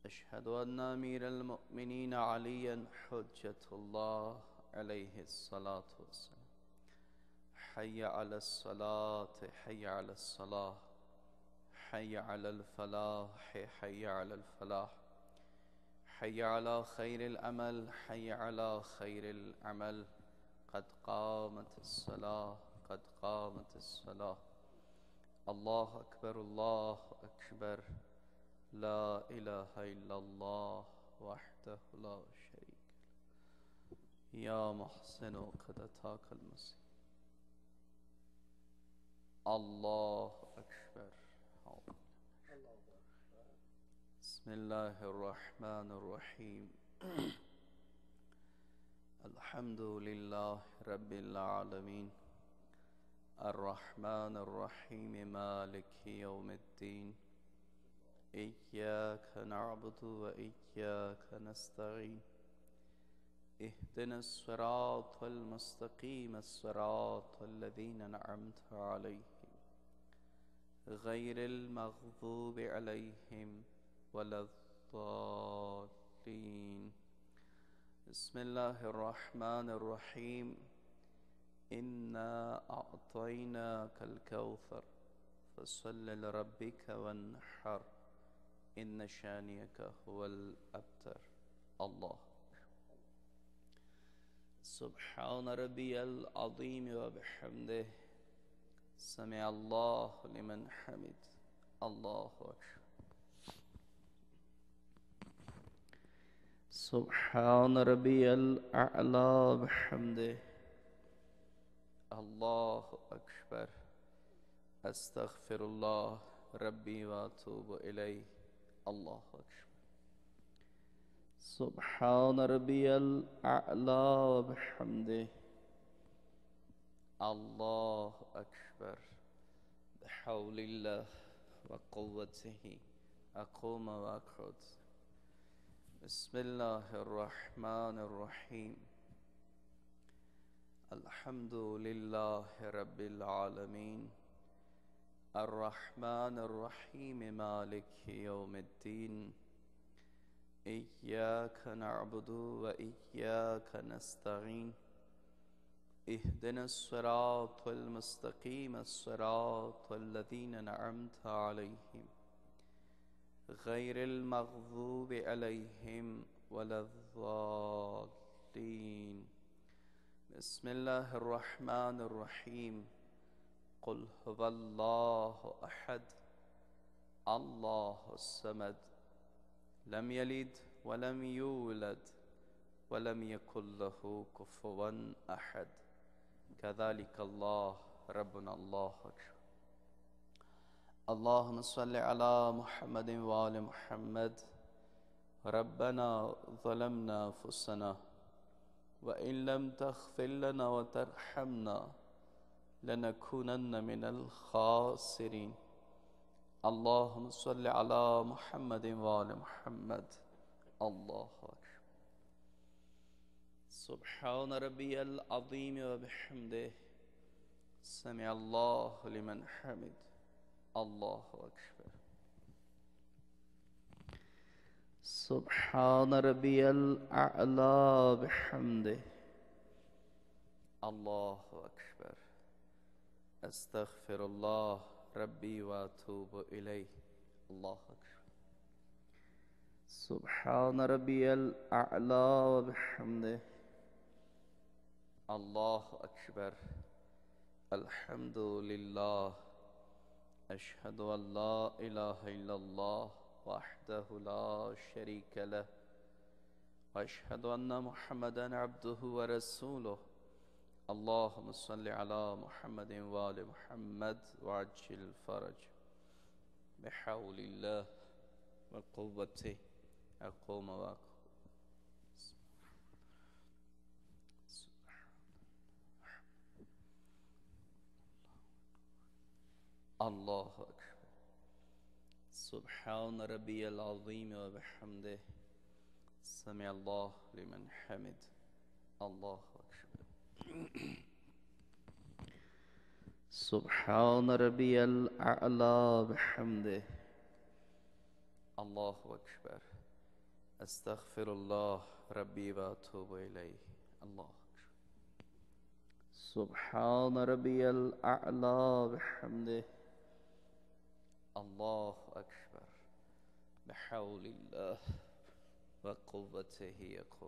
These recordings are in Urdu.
أشهد أن أمير المؤمنين عليا حجة الله عليه الصلاة والسلام. حي على الصلاة، حي على الصلاة، حي على الفلاح، حي على الفلاح، حي على خير العمل، حي على خير العمل. قد قامت الصلاة، قد قامت الصلاة. الله أكبر، الله أكبر. لا إله إلا الله وحده لا شريك له. يا محسن قد أتاك المسيح. الله أكبر. بسم الله الرحمن الرحيم. الحمد لله رب العالمين، الرحمن الرحيم، مالك يوم الدين. إياك نعبد وإياك نستعين. اهدنا الصراط المستقيم، الصراط الذين أنعمت عليهم غير المغضوب عليهم ولا الضالين. بسم الله الرحمن الرحيم. إنا أعطيناك الكوثر فصل لربك وانحر إن شانئك هو الأبتر. الله. سبحان ربي العظيم وبحمده. سمع الله لمن حمد. الله أكبر. سبحان ربي الأعلى بحمده. الله أكبر. أستغفر الله ربي وأتوب إليه. الله أكبر. سبحان ربي الأعلى بحمده. الله أكبر. بحول الله وقوته أقوم وأقعد. بسم الله الرحمن الرحيم. الحمد لله رب العالمين، الرحمن الرحيم، مالك يوم الدين. إياك نعبد وإياك نستعين. اهدنا الصراط المستقيم، الصراط الذين أنعمت عليهم غير المغضوب عليهم ولا الضالين. بسم الله الرحمن الرحيم. قل هو الله أحد، الله الصمد، لم يلد ولم يولد ولم يكن له كفوا أحد. كذلك الله ربنا. الله أكبر. اللهم صل على محمد وآل محمد. ربنا ظلمنا أنفسنا وإن لم تغفر لنا وترحمنا لنكونن من الخاسرين. اللهم صل على محمد وآل محمد. الله أكبر. سبحان ربي العظيم وبحمده. سمع الله لمن حمد. الله أكبر. سبحان ربي الأعلى بحمده. الله أكبر. أستغفر الله ربي وأتوب إليه. الله أكبر. سبحان ربي الأعلى بحمده. الله أكبر. الحمد لله. أشهد أن لا إله إلا الله وحده لا شريك له، وأشهد أن محمدا عبده ورسوله. اللهم صل على محمد وآل محمد وعجل الفرج. بحول الله وقوته أقوم وأقوم. الله أكبر. سبحان ربي العظيم وبحمده. سمع الله لمن حمد. الله أكبر. سبحان ربي الأعلى بحمده. الله أكبر. أستغفر الله ربي وأتوب إليه. الله أكبر. سبحان ربي الأعلى بحمده. الله أكبر. بحول الله وقوته يقوم.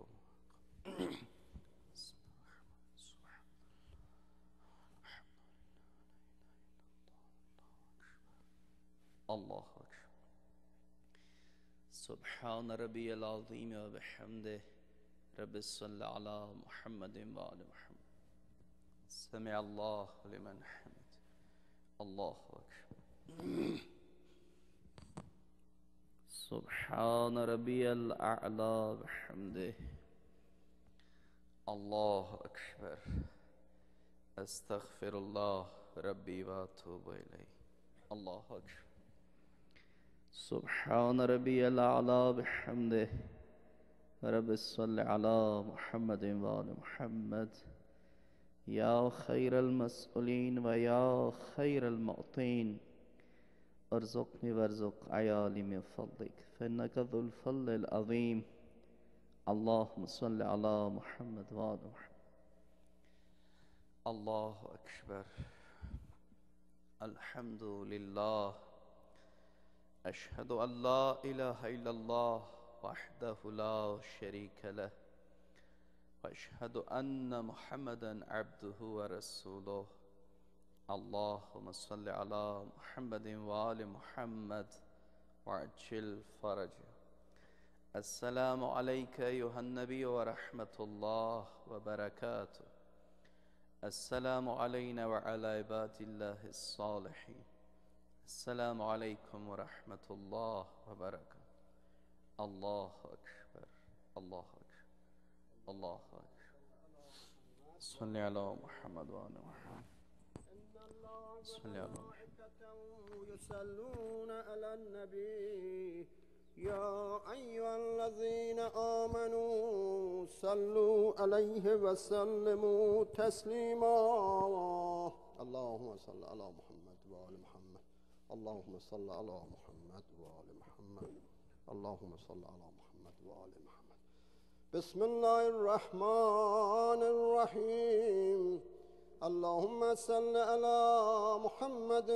الله أكبر. سبحان ربي العظيم وبحمده. رب صل على محمد وآل محمد. سمع الله لمن حمد. الله أكبر. سبحان ربي الأعلى بحمده. الله أكبر. أستغفر الله ربي وأتوب إليه. الله أكبر. سبحان ربي الأعلى بحمده. رب صل على محمد وآل محمد. يا خير المسؤولين ويا خير المعطين، ارزقني وارزق عيالي من فضلك فإنك ذو الفضل العظيم. اللهم صل على محمد وآل محمد. الله أكبر. الحمد لله. أشهد أن لا إله إلا الله وحده لا شريك له، وأشهد أن محمدا عبده ورسوله. اللهم صل على محمد وآل محمد وعجل فرجه. السلام عليك أيها النبي ورحمة الله وبركاته. السلام علينا وعلى عباد الله الصالحين. السلام عليكم ورحمة الله وبركاته. الله أكبر. الله أكبر. الله أكبر. صل على محمد وآل محمد. صل على محمد. يصلون على النبي يا أيها الذين آمنوا صلوا عليه وسلموا تسليما. اللهم صل على محمد وآل محمد. اللهم صل على محمد وآل محمد. اللهم صل على محمد وآل محمد. بسم الله الرحمن الرحيم. اللهم صل على محمد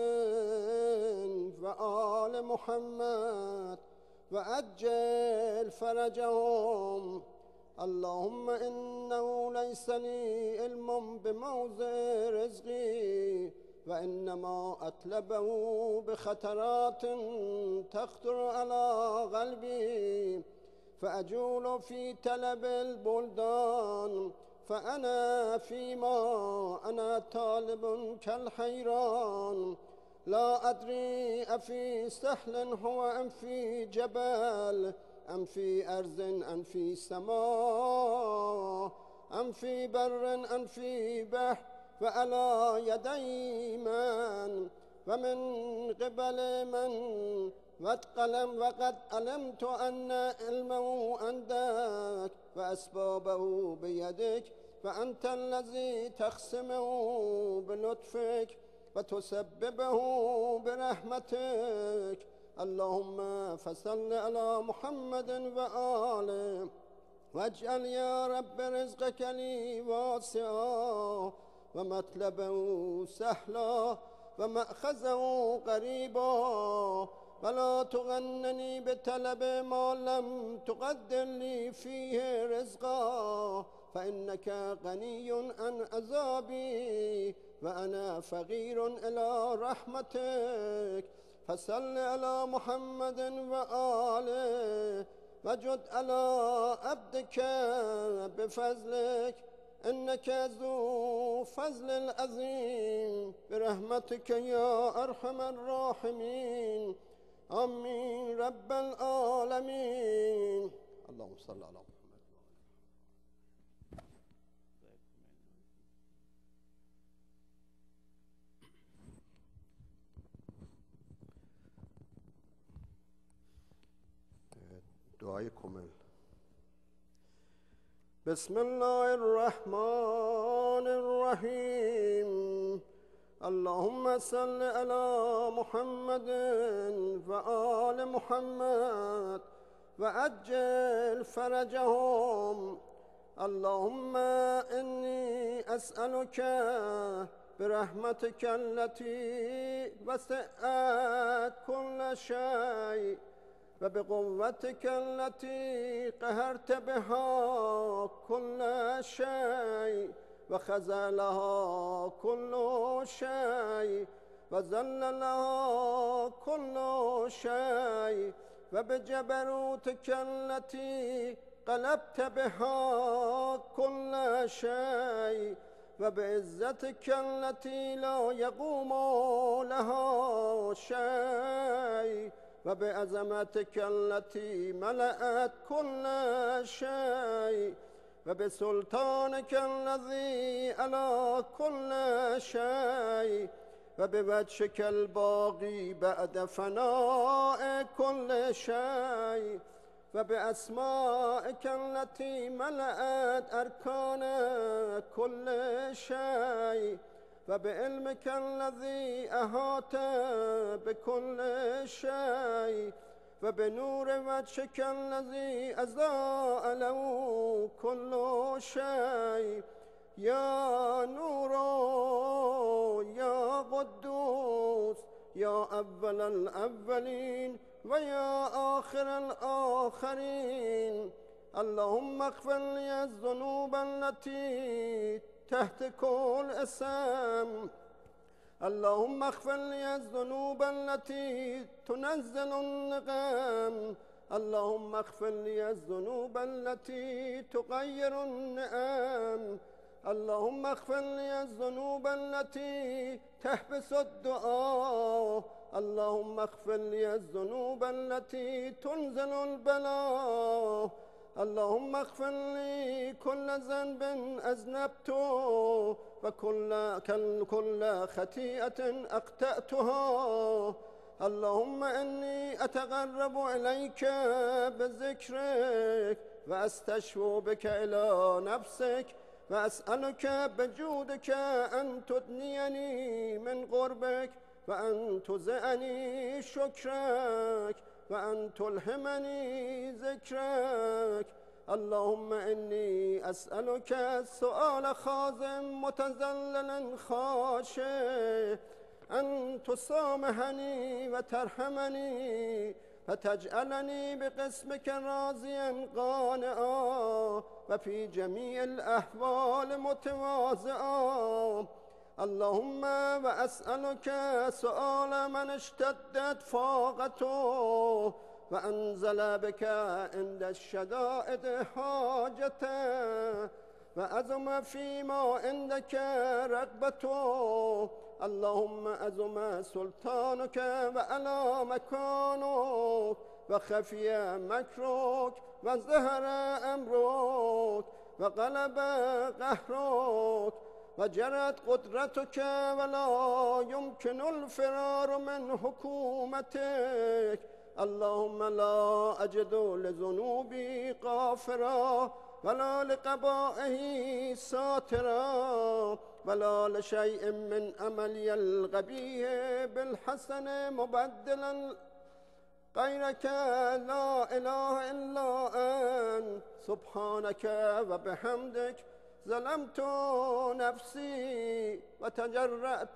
وآل محمد وأجل فرجهم. اللهم إنه ليس لي علم بموضع رزقي، وإنما أطلبه بخطرات تخطر على قلبي، فأجول في طلب البلدان، فأنا فيما أنا طالب كالحيران. لا أدري أفي سهل هو أم في جبل، أم في أرض أم في سماء، أم في بر أم في بحر، وعلى يدي من ومن قبل من وقد علمت أن علمه عندك وأسبابه بيدك، فأنت الذي تقسمه بلطفك وتسببه برحمتك. اللهم فصل على محمد وآله، واجعل يا رب رزقك لي واسعا، ومطلبه سهلا، ومأخذه قريبا، ولا تغنني بطلب ما لم تقدر لي فيه رزقا، فإنك غني عن عذابي وأنا فقير إلى رحمتك. فصل على محمد وآله، وجد على عبدك بفضلك، إنك ذو فضل عظيم، برحمتك يا أرحم الراحمين. آمين رب العالمين. اللهم صل على محمد. دعای کامل. بسم الله الرحمن الرحیم. اللهم صل على محمد و آل محمد وعجل فرجهم. اللهم إني أسألك برحمتك التي وسعت كل شيء وبقوتك التي قهرت بها كل شيء وخذلها كل شيء وذللها كل شيء وبجبروتك التي قلبت بها كل شيء وبعزتك التي لا يقوم لها شيء وبعظمتك التي ملأت كل شيء وبسلطانك الذي على كل شيء وبوجهك الباقي بعد فناء كل شيء وبأسمائك التي ملأت أركان كل شيء وبعلمك الذي أحاط بكل شيء وبنور وجهك الذي أضاء له كل شيء. يا نور يا قدوس يا أول الأولين ويا آخر الآخرين. اللهم اغفر لي الذنوب التي تحت كل اسم. اللهم اغفر لي الذنوب التي تنزل النقم. اللهم اغفر لي الذنوب التي تغير النعم. اللهم اغفر لي الذنوب التي تحبس الدعاء. اللهم اغفر لي الذنوب التي تنزل البلاء. اللهم اغفر لي كل ذنب أذنبته وكل خطيئة أخطأتها. اللهم إني أتقرب إليك بذكرك وأستشفع بك إلى نفسك وأسألك بجودك أن تدنيني من قربك وأن تزعني شكرك وأن تلهمني ذكرك. اللهم إني أسألك سؤال خازم متذلل خاشع أن تسامحني وترحمني فتجعلني بقسمك راضيا قانعا وفي جميع الأحوال متواضعا. اللهم وأسألك سؤال من اشتدت فاقته وأنزل بك عند الشدائد حاجته وأزم فيما عندك رغبته. اللهم أزم سلطانك وعلى مكانك وخفي مكرك وظهر أمرك وغلب قهرك وجرت قدرتك ولا يمكن الفرار من حكومتك. اللهم لا أجد لذنوبي غافرا ولا لقبائه ساترا ولا لشيء من عملي القبيح بالحسن مبدلا غيرك لا إله إلا أنت. سبحانك وبحمدك ظلمت نفسي وتجرأت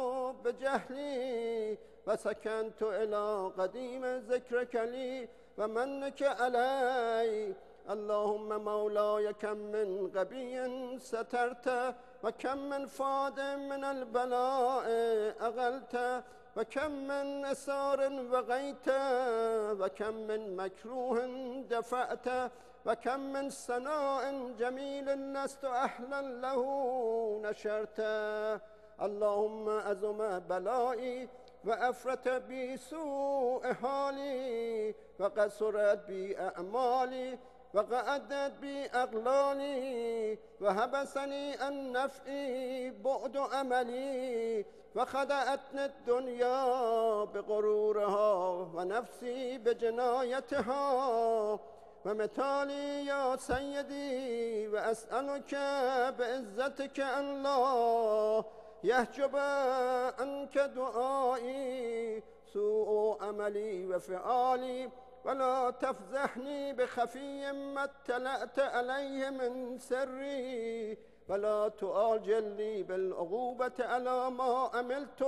بجهلي وسكنت إلى قديم ذكرك لي ومنك علي. اللهم مولاي كم من غبي سترت وكم من فاد من البلاء أغلت وكم من أسار وغيت وكم من مكروه دفعت وكم من ثناء جميل لست أهلا له نشرت. اللهم أزم بلائي وأفرت بي سوء حالي وقصرت بي أعمالي وقعدت بي أغلالي وهبسني عن نفعي بعد أملي وخدعتني الدنيا بغرورها ونفسي بجنايتها. ومثالي يا سيدي وأسألك بعزتك أن لا يحجب عنك دعائي سوء عملي وفعالي ولا تفضحني بخفي ما اطلعت عليه من سري ولا تعاجلني بالعقوبة على ما عملت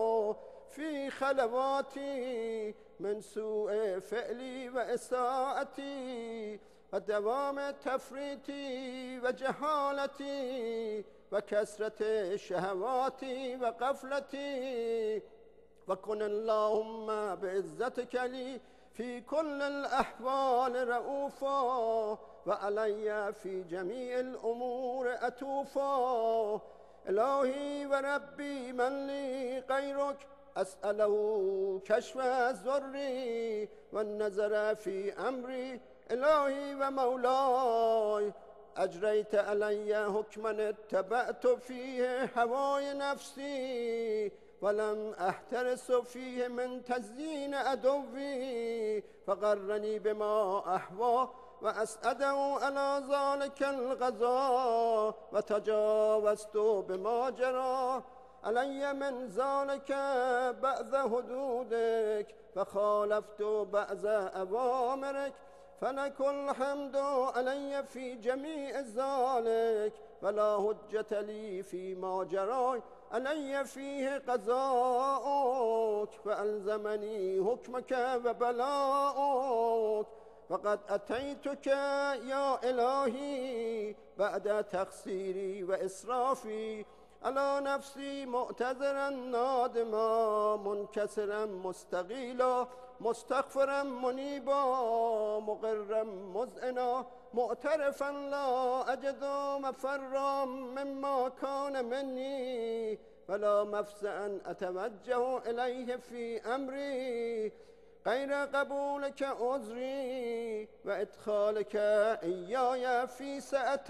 في خلواتي من سوء فعلي وإساءتي ودوام تفريطي وجهالتي وكثرة شهواتي وغفلتي وكن اللهم بعزتك لي في كل الأحوال رؤوفا وعلي في جميع الأمور أتوفا إلهي وربي من لي غيرك أسأله كشف ضري والنظر في أمري إلهي ومولاي أجريت علي حكما اتبعت فيه هواي نفسي ولم أحترس فيه من تزيين عدوي فغرني بما أحوى وأسأده على ذلك الغزا وتجاوزت بما جرى علي من ذلك بعض حدودك فخالفت بعض أوامرك فلك الحمد علي في جميع ذلك ولا حجة لي فيما جرى علي فيه قضاؤك فألزمني حكمك وبلاؤك وقد أتيتك يا إلهي بعد تقصيري وإسرافي على نفسي معتذرا نادما منكسرا مستغيلا مستغفرا منيبا مقرا مذعنا معترفا لا أجد مفرا مما كان مني ولا مفزعا أتوجه إليه في أمري غير قبولك عذري وإدخالك إياي في سعة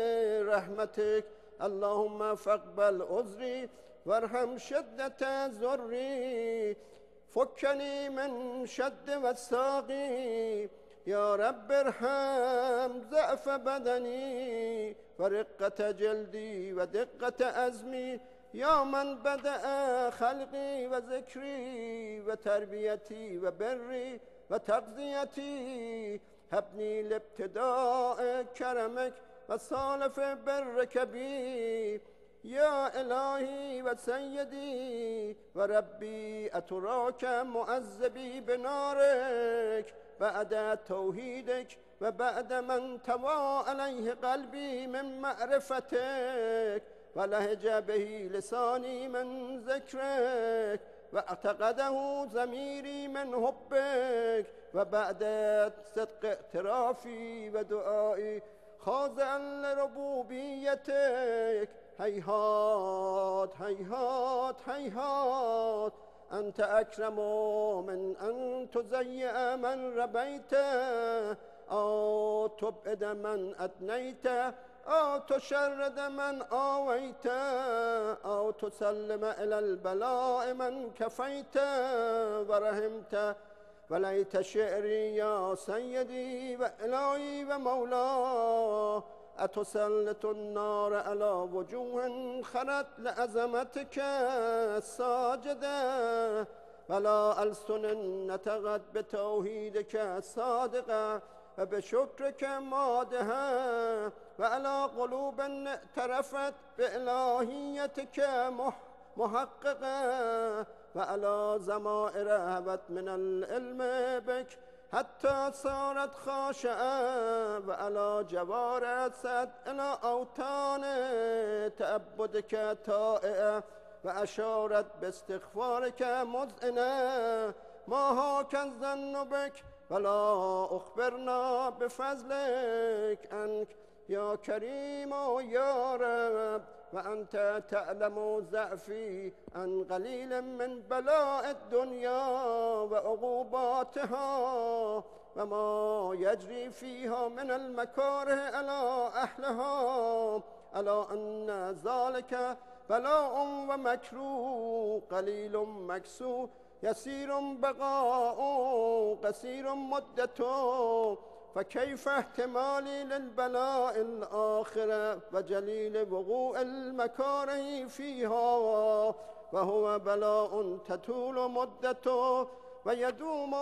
رحمتك اللهم فاقبل عذري وارحم شدة ضري فكني من شد وساقي يا رب ارحم ضعف بدني ورقة جلدي ودقة عزمي يا من بدأ خلقي وذكري وتربيتي وبري وتغذيتي هبني لابتداء كرمك وصالف برك بي يا إلهي وسيدي وربي أتراك معذبي بنارك بعد توحيدك وبعد من توى عليه قلبي من معرفتك ولهج به لساني من ذكرك واعتقده ضميري من حبك وبعد صدق اعترافي ودعائي خاضعا لربوبيتك هيهات هيهات هيهات أنت أكرم من أن تزيئ من ربيت أو تبعد من أدنيت أو تشرد من آويت أو تسلم إلى البلاء من كفيت ورحمت وليت شعري يا سيدي وإلهي ومولاه أتسلط النار على وجوه خرت لعظمتك الساجدة ولا ألسن نطقت بتوحيدك صادقة وبشكرك مادها وعلى قلوب اعترفت بإلهيتك محققة وعلى ضمائر هبت من العلم بك حتى صارت خاشعة وعلى جوارح سد إلى أوطان تعبدك طائعة وأشارت باستغفارك مذعنة ما هاك الظن بك ولا أخبرنا بفضلك أنك يا كريم يا رب وأنت تعلم ضعفي عن قليل من بلاء الدنيا وعقوباتها وما يجري فيها من المكاره على أهلها على أن ذلك بلاء ومكروه قليل مكسور يسير بقاء قصير مدته فكيف احتمالي للبلاء الآخرة وجليل وقوع المكاره فيها وهو بلاء تطول مدته ويدوم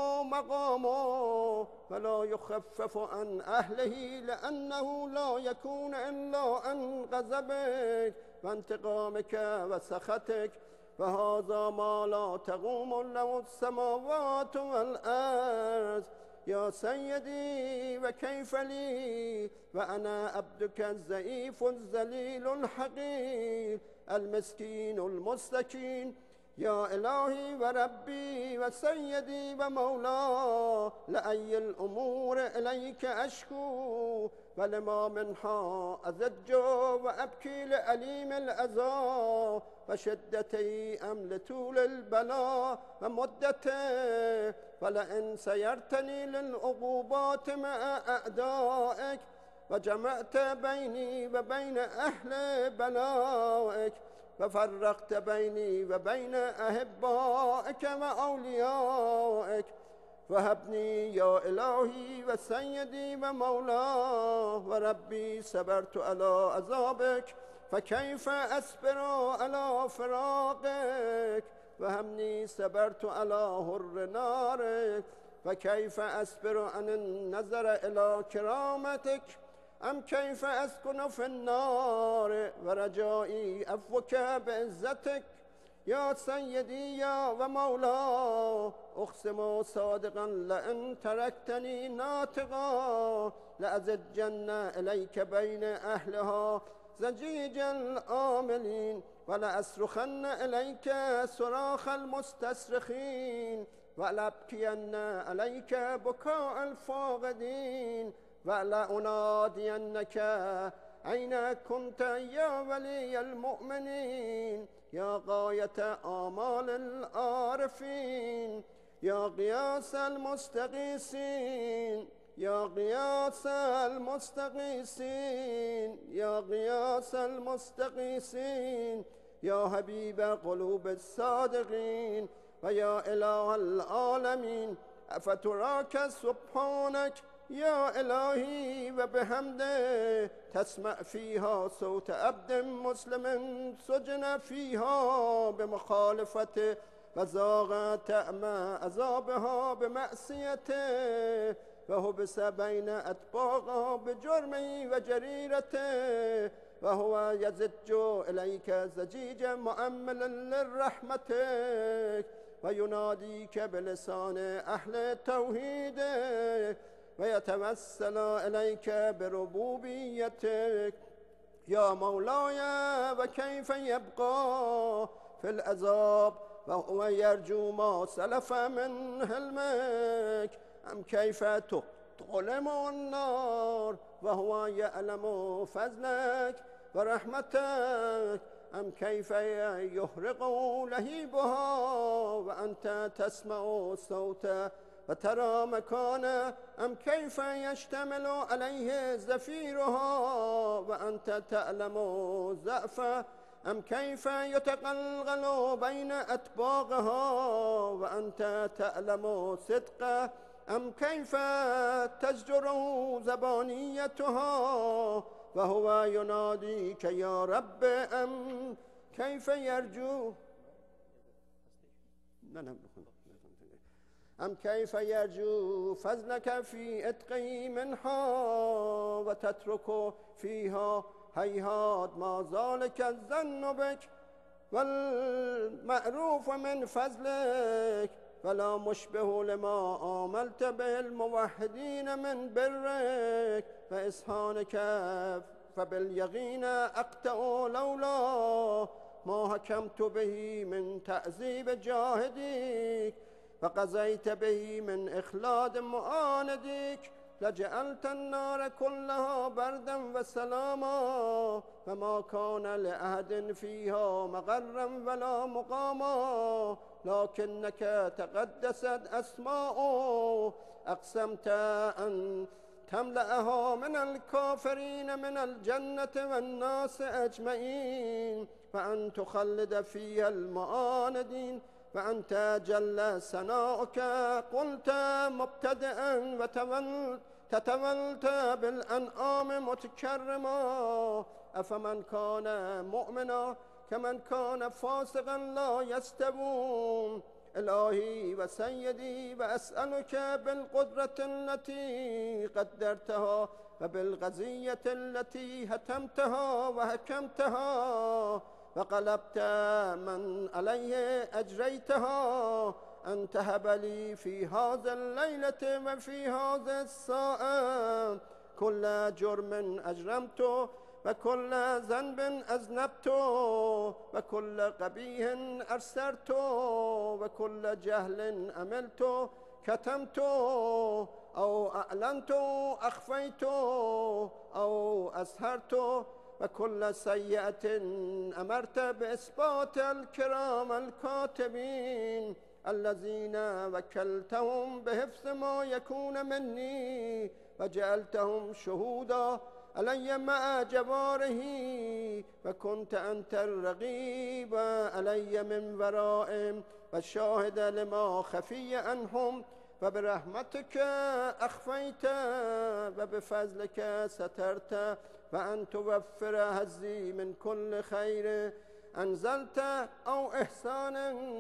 مقامه ولا يخفف عن أهله لأنه لا يكون إلا عن غضبك وانتقامك وسخطك وهذا ما لا تقوم له السماوات والأرض يا سيدي وكيف لي وأنا عبدك الضعيف الذليل الحقير المسكين المستكين يا إلهي وربي وسيدي ومولاي لأي الأمور إليك أشكو ولما منها أزج وأبكي لأليم الأذى وشدتي أم لطول البلاء ومدته ولئن سيرتني للعقوبات مع أعدائك وجمعت بيني وبين أهل بلائك وفرقت بيني وبين أحبائك وأوليائك فهبني يا إلهي وسيدي ومولاي وربي صبرت على عذابك فكيف أصبر على فراقك وهمني صبرت على هر نارك فكيف أصبر عن النظر إلى كرامتك أم كيف أسكن في النار ورجائي عفوك بعزتك يا سيدي يا ومولاي أقسم صادقا لئن تركتني ناطقا لأزجن إليك بين أهلها زجيج الآملين ولأصرخن إليك صراخ المستصرخين ولأبكين عليك بكاء الفاقدين ولأنادينك أين كنت يا ولي المؤمنين يا غاية آمال العارفين يا غياث المستغيثين يا غياث المستغيثين يا غياث المستغيثين يا حبيب قلوب الصادقين ويا إله العالمين أفتراك سبحانك يا إلهي وبحمده تسمع فيها صوت عبد مسلم سجن فيها بمخالفته وذاق طعم عذابها بمعصيته وحبس بين أطباقها بجرمه وجريرته وهو يزج إليك زجيجا مؤملا لرحمتك ويناديك بلسان أهل التوحيد ويتوسل إليك بربوبيتك يا مولاي وكيف يبقى في العذاب وهو يرجو ما سلف من حلمك أم كيف تظلم النار وهو يعلم فضلك ورحمتك أم كيف يحرق لهيبها وأنت تسمع الصوت وترى مكانه أم كيف يشتمل عليه زفيرها وأنت تعلم ضعفه أم كيف يتقلقل بين أطباقها وأنت تعلم صدقه أم كيف تزجر زبانيتها وهو يناديك يا رب أم كيف يرجو أم كيف يرجو فضلك في إتقي منها وتترك فيها هيهات ما ذلك الظن بك والمعروف من فضلك فلا مشبه لما عملت به الموحدين من برك وإحسانك فباليقين أقطع لولا ما حكمت به من تعذيب جاهديك وقضيت به من إخلاد معانديك لجعلت النار كلها بردا وسلاما فما كان لأحد فيها مغرا ولا مقاما لكنك تقدست أسماء أقسمت أن تملأها من الكافرين من الجنة والناس أجمعين وأن تخلد فيها المعاندين وأنت جل ثناؤك قلت مبتدئا تتولت بالأنعام متكرما أفمن كان مؤمنا كمن كان فاسقا لا يستوون إلهي وسيدي، وأسألك بالقدرة التي قدرتها وبالغزية التي هتمتها وحكمتها وقلبت من عليه أجريتها، أن تهب لي في هذا الليلة وفي هذا الساعة كل جرم أجرمته وكل ذنب أذنبته وكل قبيح أرسلته وكل جهل عملته كتمته أو أعلنته أخفيته أو أسهرته وكل سيئة أمرت بإثبات الكرام الكاتبين الذين وكلتهم بحفظ ما يكون مني وجعلتهم شهودا علي مع جواره، وكنت أنت الرقيب علي من ورائهم والشاهد لما خفي عنهم، وبرحمتك أخفيت وبفضلك سترت، وأن توفر هزي من كل خير أنزلت أو إحسان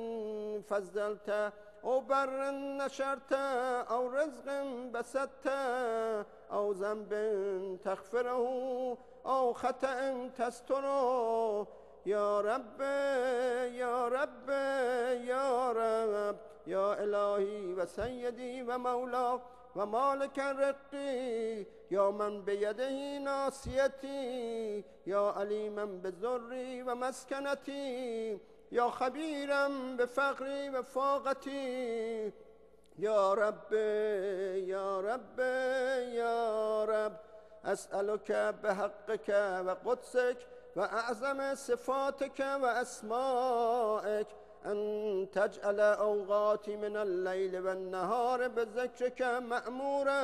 فضلت أو بر نشرت أو رزق بسطت أو ذنب تغفره أو خطأ تستره. يا رب يا رب يا رب يا إلهي وسيدي ومولا ومالك الرق، يا من بيده ناصيتي، يا عليما بذري ومسكنتي، يا خبيرا بفقري وفاقتي. يا رب يا رب يا رب أسألك بحقك وقدسك وأعظم صفاتك وأسمائك أن تجعل أوقاتي من الليل والنهار بذكرك مأمورا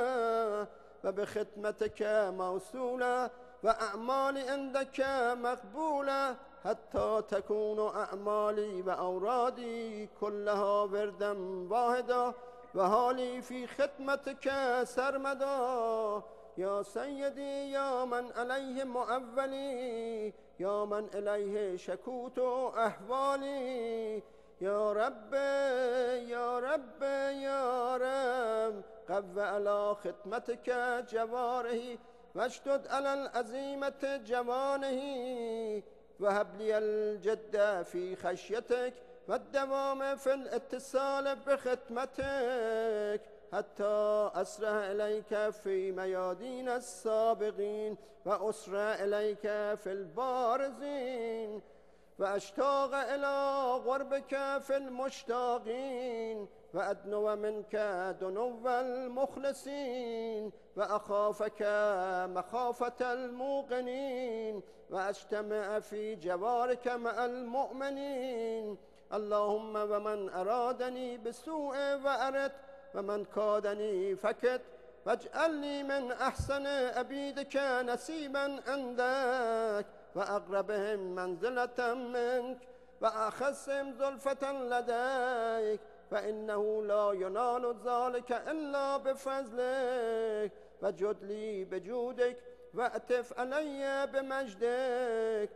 وبختمتك موصولا وأعمالي عندك مقبولة، حتى تكون أعمالي وأورادي كلها وردا واحدا وحالي في ختمتك سرمدا. يا سيدي يا من عليه مؤولي، يا من إليه شكوت أحوالي، يا رب يا رب يا رب قو على ختمتك جواره واشدد على العزيمة جوانه، وهب لي الجد في خشيتك والدوام في الاتصال بختمتك، حتى أسرع إليك في ميادين السابقين وأسرع إليك في البارزين، وأشتاق إلى غربك في المشتاقين، وأدنو منك دنو المخلصين، وأخافك مخافة الموقنين، وأجتمع في جوارك مع المؤمنين. اللهم ومن أرادني بسوء وأرد ومن كادني فكت، واجعلني من أحسن عبيدك نسيبا عندك وأقربهم منزلة منك وأخصهم زلفة لديك، فإنه لا ينال ذلك إلا بفضلك. وجد لي بجودك وأتف علي بمجدك،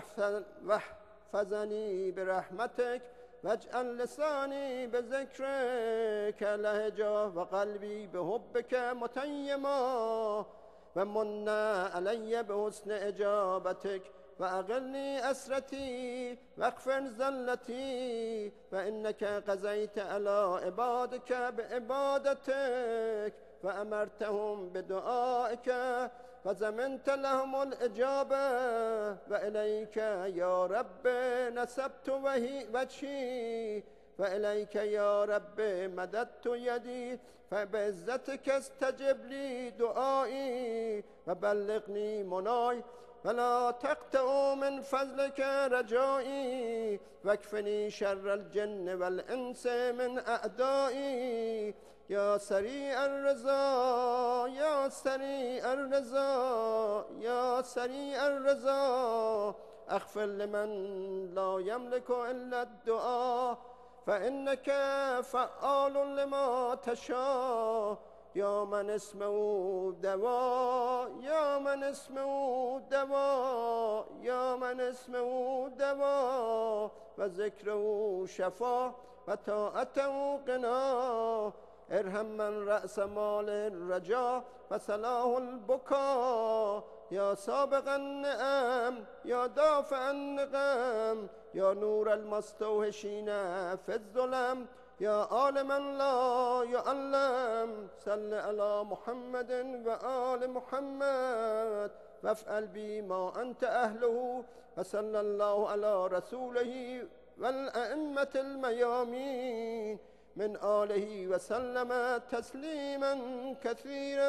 واحفظني برحمتك، واجعل لساني بذكرك لهجا وقلبي بحبك متيما، ومن علي بحسن إجابتك، وأغلني أسرتي واغفر زلتي، فإنك قضيت على عبادك بعبادتك وأمرتهم بدعائك وزمنت لهم الإجابة، وإليك يا رب نسبت وجهي، وإليك يا رب مددت يدي، فبعزتك استجب لي دعائي وبلغني مناي، ولا تقطع من فضلك رجائي، واكفني شر الجن والإنس من أعدائي. يا سريع الرضا يا سريع الرضا يا سريع الرضا اغفر لمن لا يملك إلا الدعاء، فإنك فعال لما تشاء. يا من اسمه دواء يا من اسمه دواء يا من اسمه دواء وذكره شفاء وطاعته قنا ارحم من رأس مال الرجاء وصلاح البكاء يا سابق النعم يا دافع النقم يا نور المستوحشين في الظلم يا عالما لا يعلم صل على محمد وآل محمد وافعل بي ما أنت أهله وصلى الله على رسوله والأئمة الميامين من آله وسلم تسليما كثيرا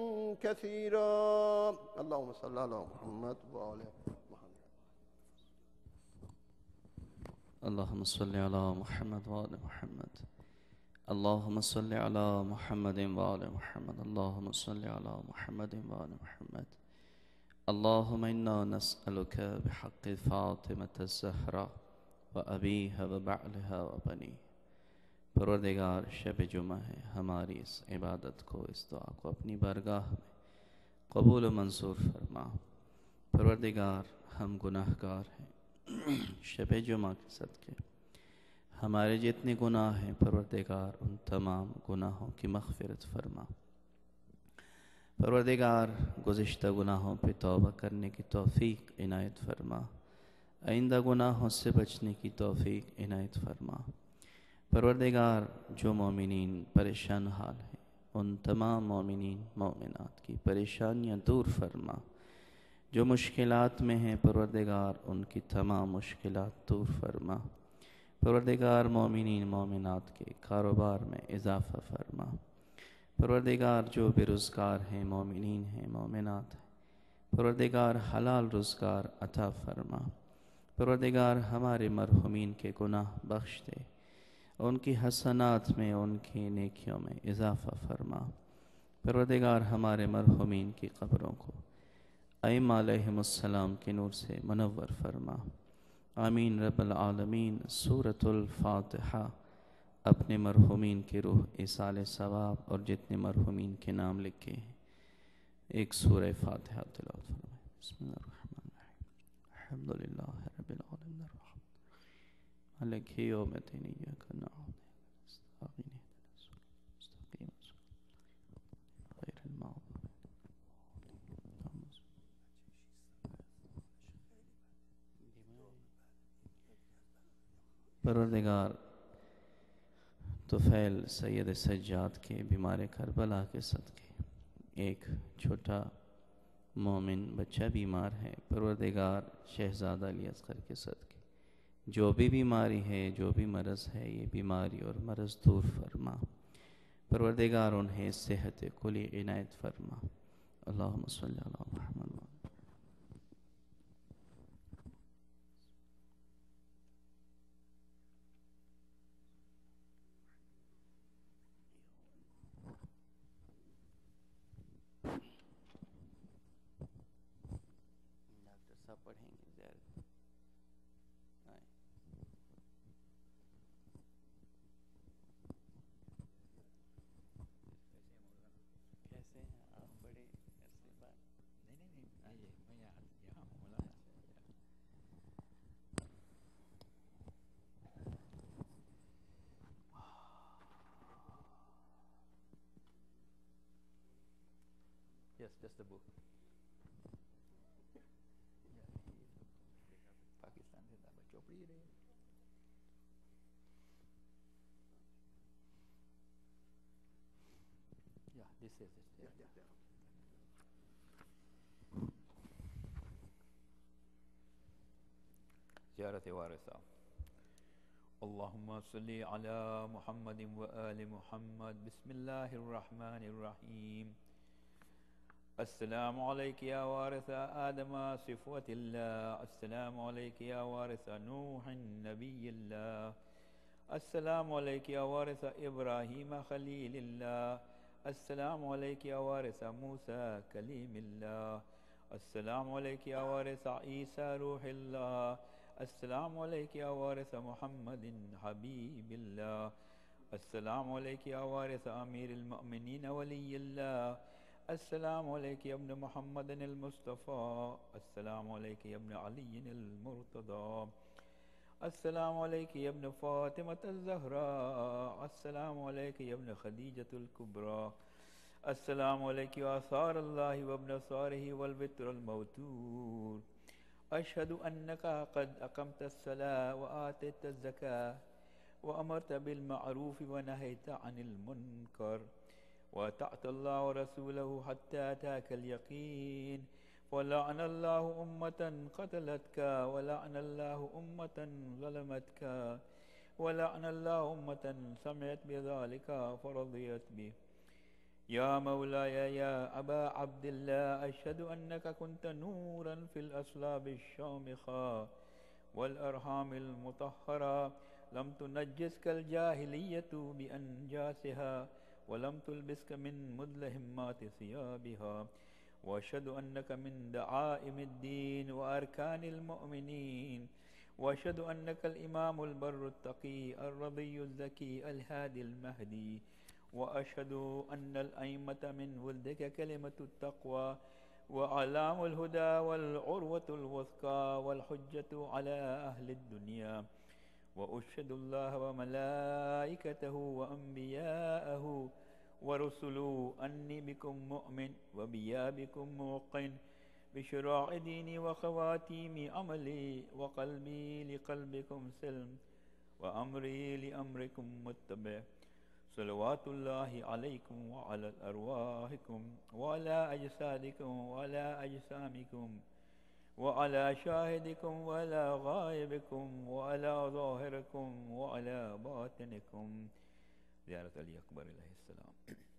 كثيرا اللهم صل على محمد وآل محمد اللهم صل على محمد وآل محمد اللهم صل على محمد وآل محمد اللهم صل على محمد وآل محمد اللهم إنا نسألك بحق فاطمة الزهراء وأبيها وبعلها وبنيها پروردگار شب جمعہ ہے، ہماری اس عبادت کو، اس دعا کو اپنی بارگاہ میں قبول و منظور فرما۔ پروردگار ہم گناہ گار ہیں، شب جمعہ کے صدقے ہمارے جتنے گناہ ہیں پروردگار ان تمام گناہوں کی مغفرت فرما۔ پروردگار گزشتہ گناہوں پہ توبہ کرنے کی توفیق عنایت فرما، آئندہ گناہوں سے بچنے کی توفیق عنایت فرما۔ پروردگار جو مومنین پریشان حال ہیں ان تمام مومنین مومنات کی پریشانیاں دور فرما، جو مشکلات میں ہیں پروردگار ان کی تمام مشکلات دور فرما۔ پروردگار مومنین مومنات کے کاروبار میں اضافہ فرما۔ پروردگار جو بے روزگار ہیں مومنین ہیں مومنات ہیں پروردگار حلال روزگار عطا فرما۔ پروردگار ہمارے مرحومین کے گناہ بخش دے، ان کی حسنات میں ان کی نیکیوں میں اضافہ فرما۔ پروردگار ہمارے مرحومین کی قبروں کو ائمہ علیہم السلام کے نور سے منور فرما۔ آمین رب العالمین۔ سورۃ الفاتحہ اپنے مرحومین کی روح ایصال ثواب اور جتنے مرحومین کے نام لکھے ہیں ایک سورہ فاتحہ تلاوت فرمائیں۔ بسم اللہ الرحمن الرحیم الحمد للہ رب العالمین الرحمن مالک یوم الدین ایاک نعبد و نستعین غیر المغضوب پروردگار طفیل سید سجاد کے بیمار کربلا کے صدقے ایک چھوٹا مومن بچہ بیمار ہے، پروردگار شہزادہ علی اصغر کے صدقے جو بھی بیماری ہے جو بھی مرض ہے یہ بیماری اور مرض دور فرما۔ پروردگار انہیں صحت کلی عنایت فرما۔ اللہم صلی علی محمد ڈاکٹر صاحب پڑھیں گے زیادہ کیسے ہیں آپ بڑے عرصے بعد؟ Yes, just the book. Pakistan سے تھا چوپڑی رہے۔ Yeah, this is it. Yeah. زیارت وارثہ۔ اللہم صلی علی محمد و آل محمد۔ بسم اللہ الرحمن الرحیم۔ السلام علیک یا وارث آدم صفوت اللہ، السلام علیک یا وارث نوح نبی اللہ، السلام علیک یا وارث ابراہیم خلیل اللہ، السلام علیک یا وارث موسیٰ کلیم اللہ، السلام علیک یا وارث عیسیٰ روح اللہ، السلام علیک یا وارث محمد حبیب اللہ، السلام عليك يا وارث أمير المؤمنين ولي الله. السلام عليك يا ابن محمد المصطفى. السلام عليك يا ابن علي المرتضى. السلام عليك يا ابن فاطمة الزهراء. السلام عليك يا ابن خديجة الكبرى. السلام عليك يا ثار الله وابن ثاره والبتر الموتور. أشهد أنك قد أقمت الصلاة وآتيت الزكاة وأمرت بالمعروف ونهيت عن المنكر وأطعت الله ورسوله حتى أتاك اليقين. ولعن الله أمة قتلتك، ولعن الله أمة ظلمتك، ولعن الله أمة سمعت بذلك فرضيت به. يا مولاي يا أبا عبد الله، أشهد أنك كنت نورا في الأصلاب الشامخة والأرحام المطهرة، لم تنجسك الجاهلية بأنجاسها ولم تلبسك من مدلهمات ثيابها. وأشهد أنك من دعائم الدين وأركان المؤمنين. وأشهد أنك الإمام البر التقي الرضي الزكي الهادي المهدي. وأشهد أن الأئمة من ولدك كلمة التقوى وأعلام الهدى والعروة الوثقى والحجة على أهل الدنيا. وأشهد الله وملائكته وأنبياءه ورسله أني بكم مؤمن وبيا بكم موقن بشراع ديني وخواتيم عملي وقلبي لقلبكم سلم وأمري لأمركم متبع. صلوات الله عليكم وعلى أرواحكم وعلى أجسادكم وعلى أجسامكم وعلى شاهدكم وعلى غائبكم وعلى ظاهركم وعلى باطنكم. زيارة علي أكبر عليه السلام.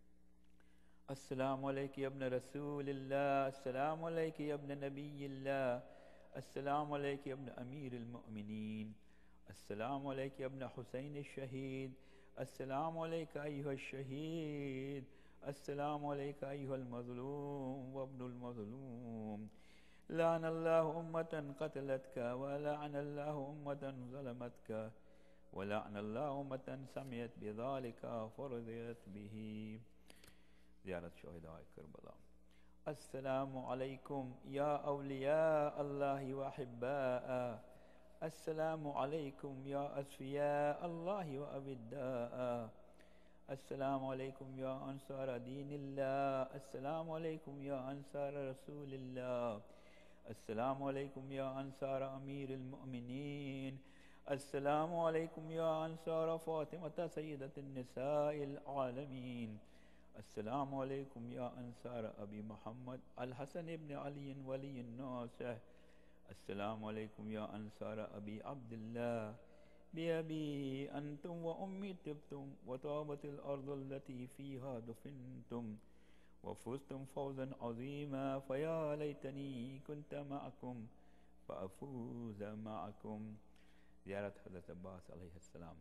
السلام عليك يا ابن رسول الله. السلام عليك يا ابن نبي الله. السلام عليك يا ابن أمير المؤمنين. السلام عليك يا ابن حسين الشهيد. السلام عليك أيها الشهيد. السلام عليك أيها المظلوم وابن المظلوم. لعن الله أمة قتلتك، ولعن الله أمة ظلمتك، ولعن الله أمة سمعت بذلك فرضيت به. زيارة شهداء كربلاء. السلام عليكم يا أولياء الله وأحباء. السلام عليكم يا أصفياء الله وأبداء. السلام عليكم يا أنصار دين الله. السلام عليكم يا أنصار رسول الله. السلام عليكم يا أنصار أمير المؤمنين. السلام عليكم يا أنصار فاطمة سيدة النساء العالمين. السلام عليكم يا أنصار أبي محمد الحسن بن علي ولي الناصح. السلام عليكم يا أنصار أبي عبد الله. بأبي أنتم وأمي طبتم وطابت الأرض التي فيها دفنتم وفزتم فوزا عظيما، فيا ليتني كنت معكم فأفوز معكم. زيارة حضرة عباس عليه السلام.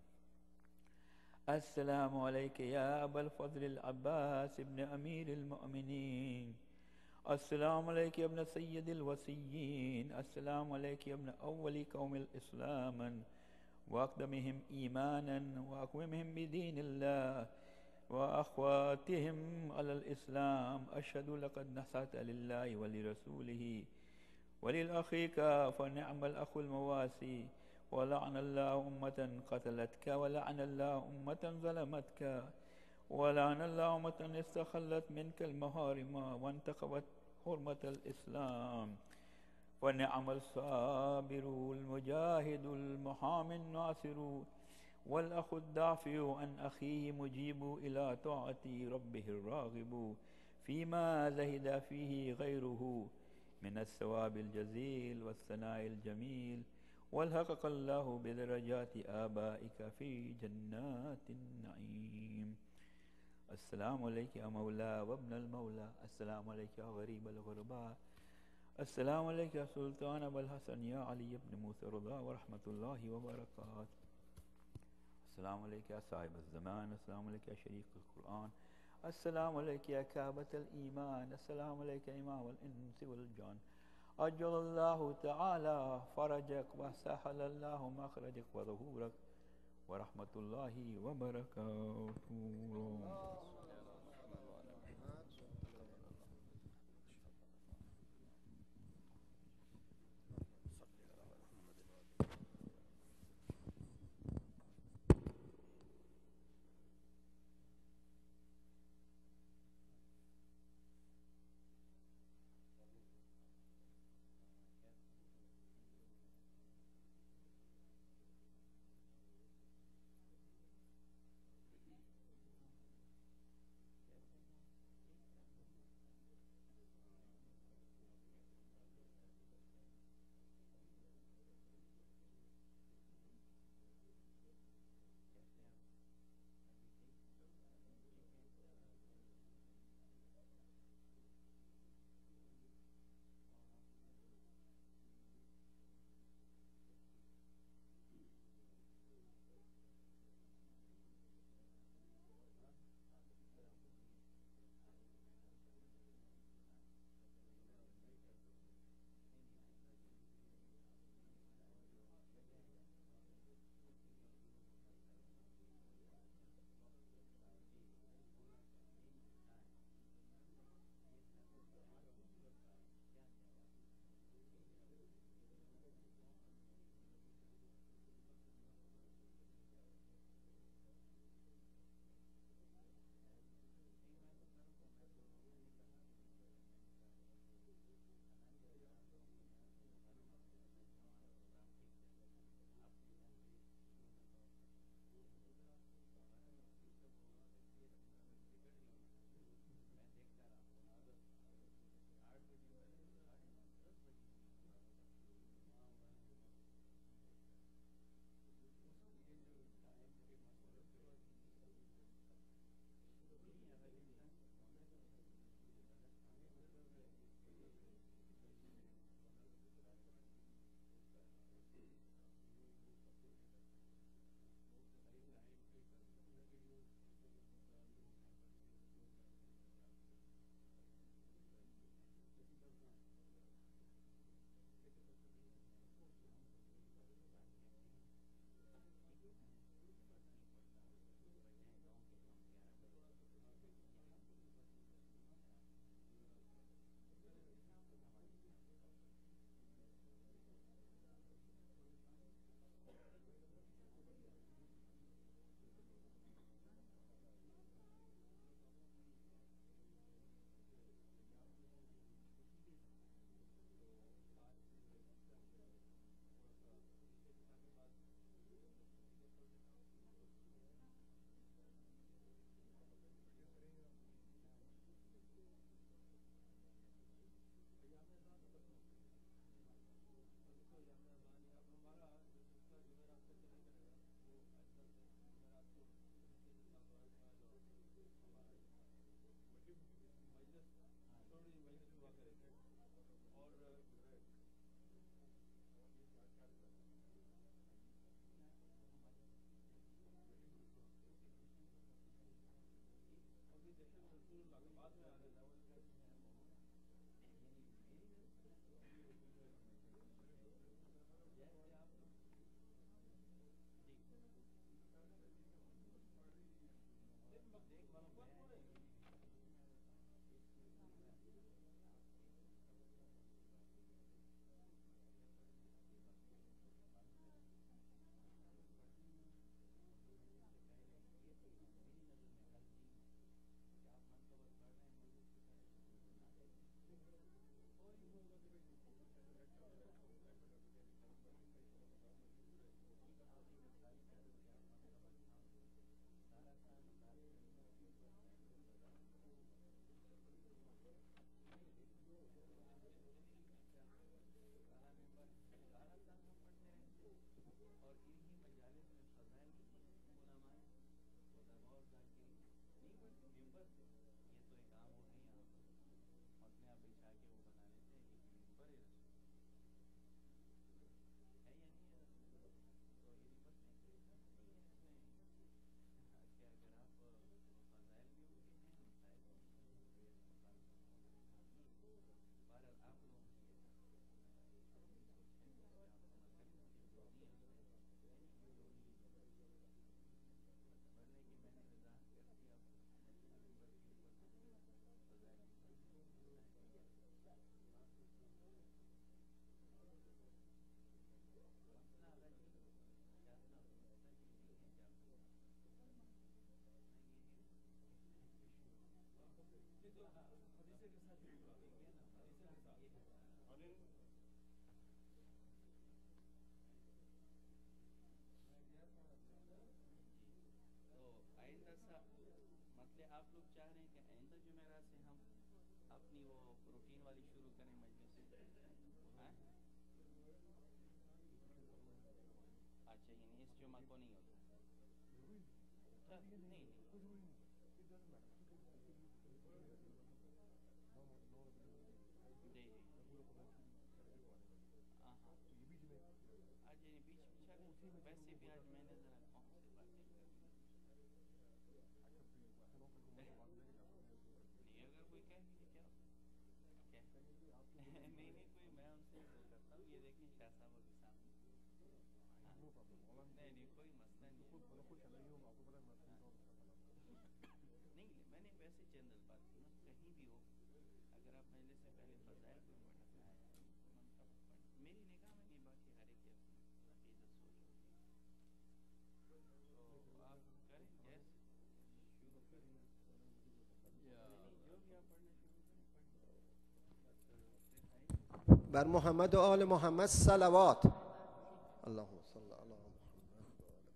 السلام عليك يا أبا الفضل العباس ابن أمير المؤمنين. السلام عليك يا ابن سيد الوسيين. السلام عليك يا ابن أول قوم الإسلام وأقدمهم إيمانا وأقومهم بدين الله وأخواتهم على الإسلام. أشهد لقد نصحت لله ولرسوله وللأخيك فنعم الأخ المواسي. ولعن الله أمة قتلتك، ولعن الله أمة ظلمتك، ولعن الله أمة استخلت منك المهارم وانتقبت حرمة الإسلام. ونعم الصابر المجاهد المحامي الناصر والأخ الدافع عن أخيه مجيب إلى طاعة ربه الراغب فيما زهد فيه غيره من الثواب الجزيل والثناء الجميل. والحقق الله بدرجات آبائك في جنات النعيم. السلام عليك يا مولى وابن المولى. السلام عليك يا غريب الغرباء. السلام عليك يا سلطان أبا الحسن يا علي بن موسى رضا ورحمة الله وبركاته. السلام عليك يا صاحب الزمان. السلام عليك يا شريك القرآن. السلام عليك يا كعبة الإيمان. السلام عليك يا إمام الإنس والجان. أجل الله تعالى فرجك وسهل الله مخرجك وظهورك ورحمۃ اللہ وبرکاتہ. بر محمد و آل محمد صلوات. اللهم صل على محمد و آل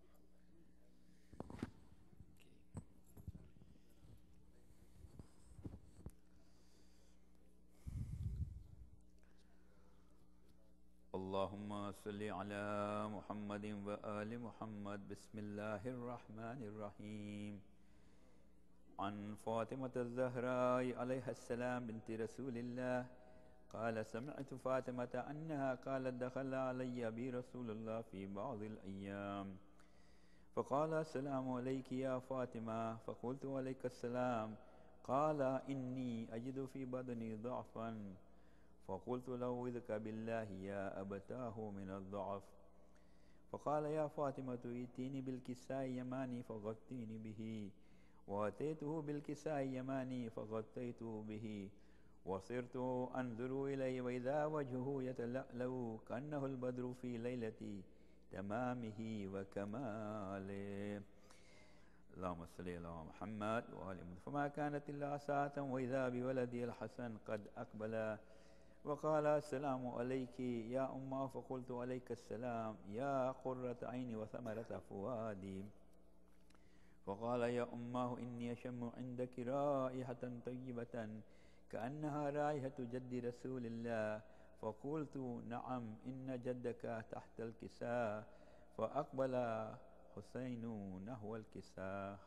اللهم صل على محمد وآل محمد. بسم الله الرحمن الرحيم. عن فاطمة الزهراء عليها السلام بنت رسول الله قال: سمعت فاطمة أنها قالت: دخل علي أبي رسول الله في بعض الأيام فقال: السلام عليك يا فاطمة. فقلت: وعليك السلام. قال: إني أجد في بدني ضعفا. فقلت: لأعوذك بالله يا أبتاه من الضعف. فقال: يا فاطمة ائتيني بالكساء يماني فغطيني به. وأتيته بالكساء يماني فغطيته به، وصرت أنظر إليه وإذا وجهه يتلألأ كأنه البدر في ليلة تمامه وكماله. اللهم صل على محمد وآل محمد. فما كانت إلا ساعة وإذا بولدي الحسن قد أقبل وقال: السلام عليك يا أمه. فقلت: عليك السلام يا قرة عيني وثمرة فؤادي. فقال: يا أمه إني أشم عندك رائحة طيبة كأنها رائحة جد رسول الله. فقلت: نعم إن جدك تحت الكساء. فأقبل حسين نحو الكساء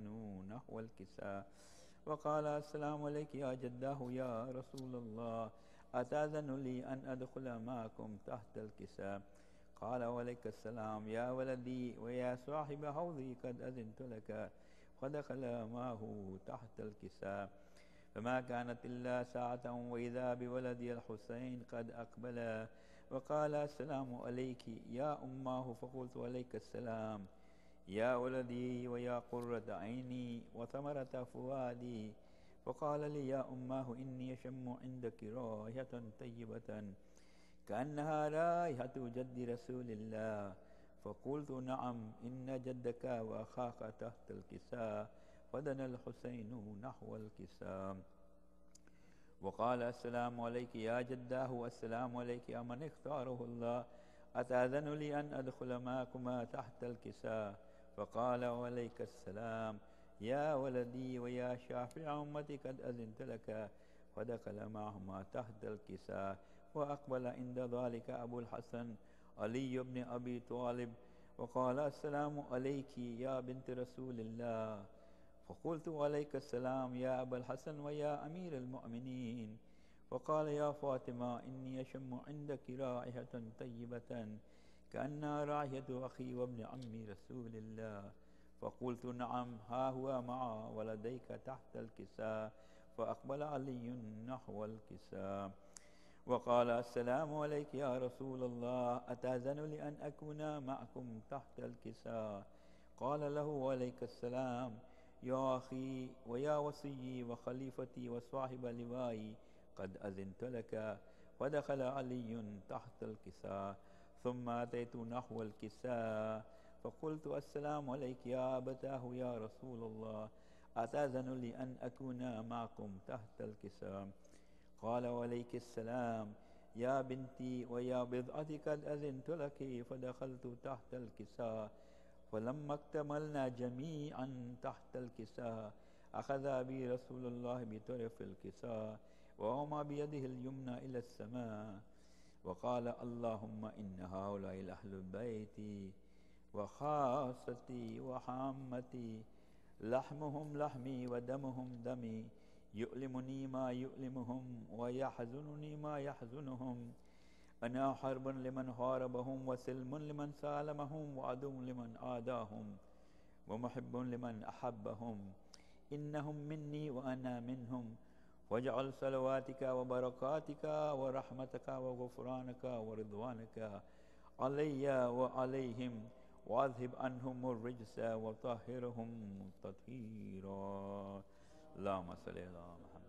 وقال: السلام عليك يا جداه يا رسول الله، أتأذن لي أن أدخل معكم تحت الكساء؟ قال: وعليك السلام يا ولدي ويا صاحب حوضي، قد أذنت لك. فدخل معه تحت الكساء. فما كانت إلا ساعة وإذا بولدي الحسين قد أقبل وقال: السلام عليك يا أمه. فقلت: عليك السلام يا ولدي ويا قرة عيني وثمرة فؤادي. فقال لي: يا أمه إني أشم عندك رائحة طيبة كأنها رائحة جد رسول الله. فقلت: نعم إن جدك وأخاك تحت الكساء. فدنا الحسين نحو الكساء وقال: السلام عليك يا جداه، السلام عليك يا من اختاره الله، أتأذن لي أن أدخل معكما تحت الكساء؟ فقال: وعليك السلام يا ولدي ويا شافع أمتي، قد أذنت لك. فدخل معهما تحت الكساء. وأقبل عند ذلك أبو الحسن علي بن أبي طالب وقال: السلام عليك يا بنت رسول الله. فقلت: عليك السلام يا أبا الحسن ويا أمير المؤمنين. فقال: يا فاطمة إني أشم عندك رائحة طيبة كأنها رائحة أخي وابن عمي رسول الله. فقلت: نعم ها هو مع ولديك تحت الكساء. فأقبل علي نحو الكساء وقال: السلام عليك يا رسول الله، أتأذن لي أن أكون معكم تحت الكساء؟ قال له: وعليك السلام يا أخي ويا وصي وخليفتي وصاحب لوائي، قد أذنت لك. فدخل علي تحت الكساء. ثم أتيت نحو الكساء فقلت: السلام عليك يا أبتاه يا رسول الله، أتأذن لي أن أكون معكم تحت الكساء؟ قال: وعليك السلام يا بنتي ويا بضعتي، قد أذنت لك. فدخلت تحت الكساء. فلما اكتملنا جميعا تحت الكساء أخذ أبي رسول الله بطرف الكساء ووضع بيده اليمنى إلى السماء وقال: اللهم إن هؤلاء أهل البيت وخاصتي وحامتي، لحمهم لحمي ودمهم دمي، يؤلمني ما يؤلمهم ويحزنني ما يحزنهم. أنا حرب لمن حاربهم وسلم لمن سالمهم وعدو لمن عاداهم ومحب لمن أحبهم. إنهم مني وأنا منهم. واجعل صلواتك وبركاتك ورحمتك وغفرانك ورضوانك علي وعليهم، واذهب عنهم الرجس وطهرهم تطهيرا. اللهم صل على محمد.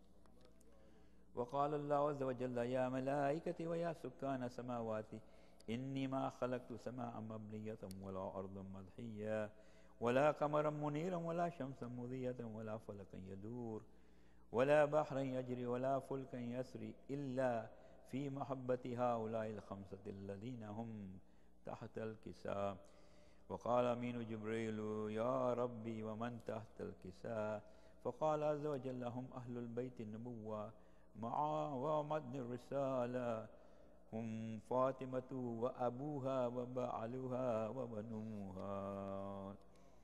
وقال الله عز وجل: يا ملائكتي ويا سكان سماواتي، إني ما خلقت سماء مبنية ولا أرضا مضحية ولا قمرا منيرا ولا شمسا مضية ولا فلكا يدور ولا بحرا يجري ولا فلكا يسري إلا في محبة هؤلاء الخمسة الذين هم تحت الكساء. وقال أمين جبريل يا ربي ومن تحت الكساء؟ فقال عز وجل هم أهل البيت النبوة مع ومدن الرسالة، هم فاطمة وأبوها وبعلها وبنوها.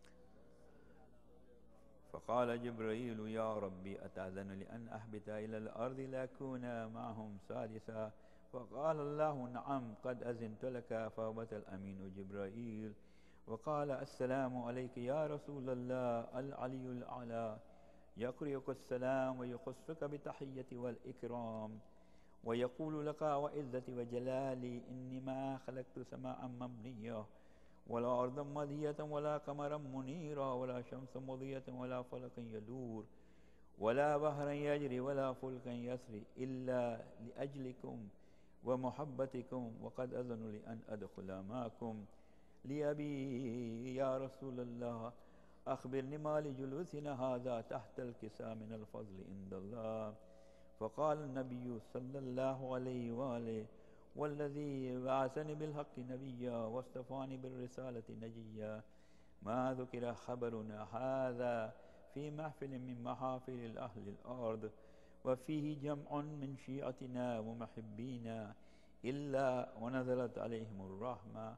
فقال جبريل يا ربي أتأذن لأن أهبط إلى الأرض لأكون معهم سادسا؟ فقال الله نعم قد أذنت لك. فهبط الأمين جبريل وقال السلام عليك يا رسول الله العلي الأعلى، يقرئك السلام ويخصك بالتحية والإكرام ويقول لك وعزتي وجلالي إني ما خلقت سماء مبنية ولا أرضا مضية ولا قمرا منيرا ولا شمس مضية ولا فلك يدور ولا بحرا يجري ولا فلكا يسري إلا لأجلكم ومحبتكم، وقد أذن لأن أدخل معكم. لأبي يا رسول الله أخبرني ما لجلوسنا هذا تحت الكساء من الفضل عند الله. فقال النبي صلى الله عليه وآله والذي بعثني بالحق نبيا واصطفاني بالرسالة نجيا، ما ذكر خبرنا هذا في محفل من محافل أهل الأرض وفيه جمع من شيعتنا ومحبينا إلا ونزلت عليهم الرحمة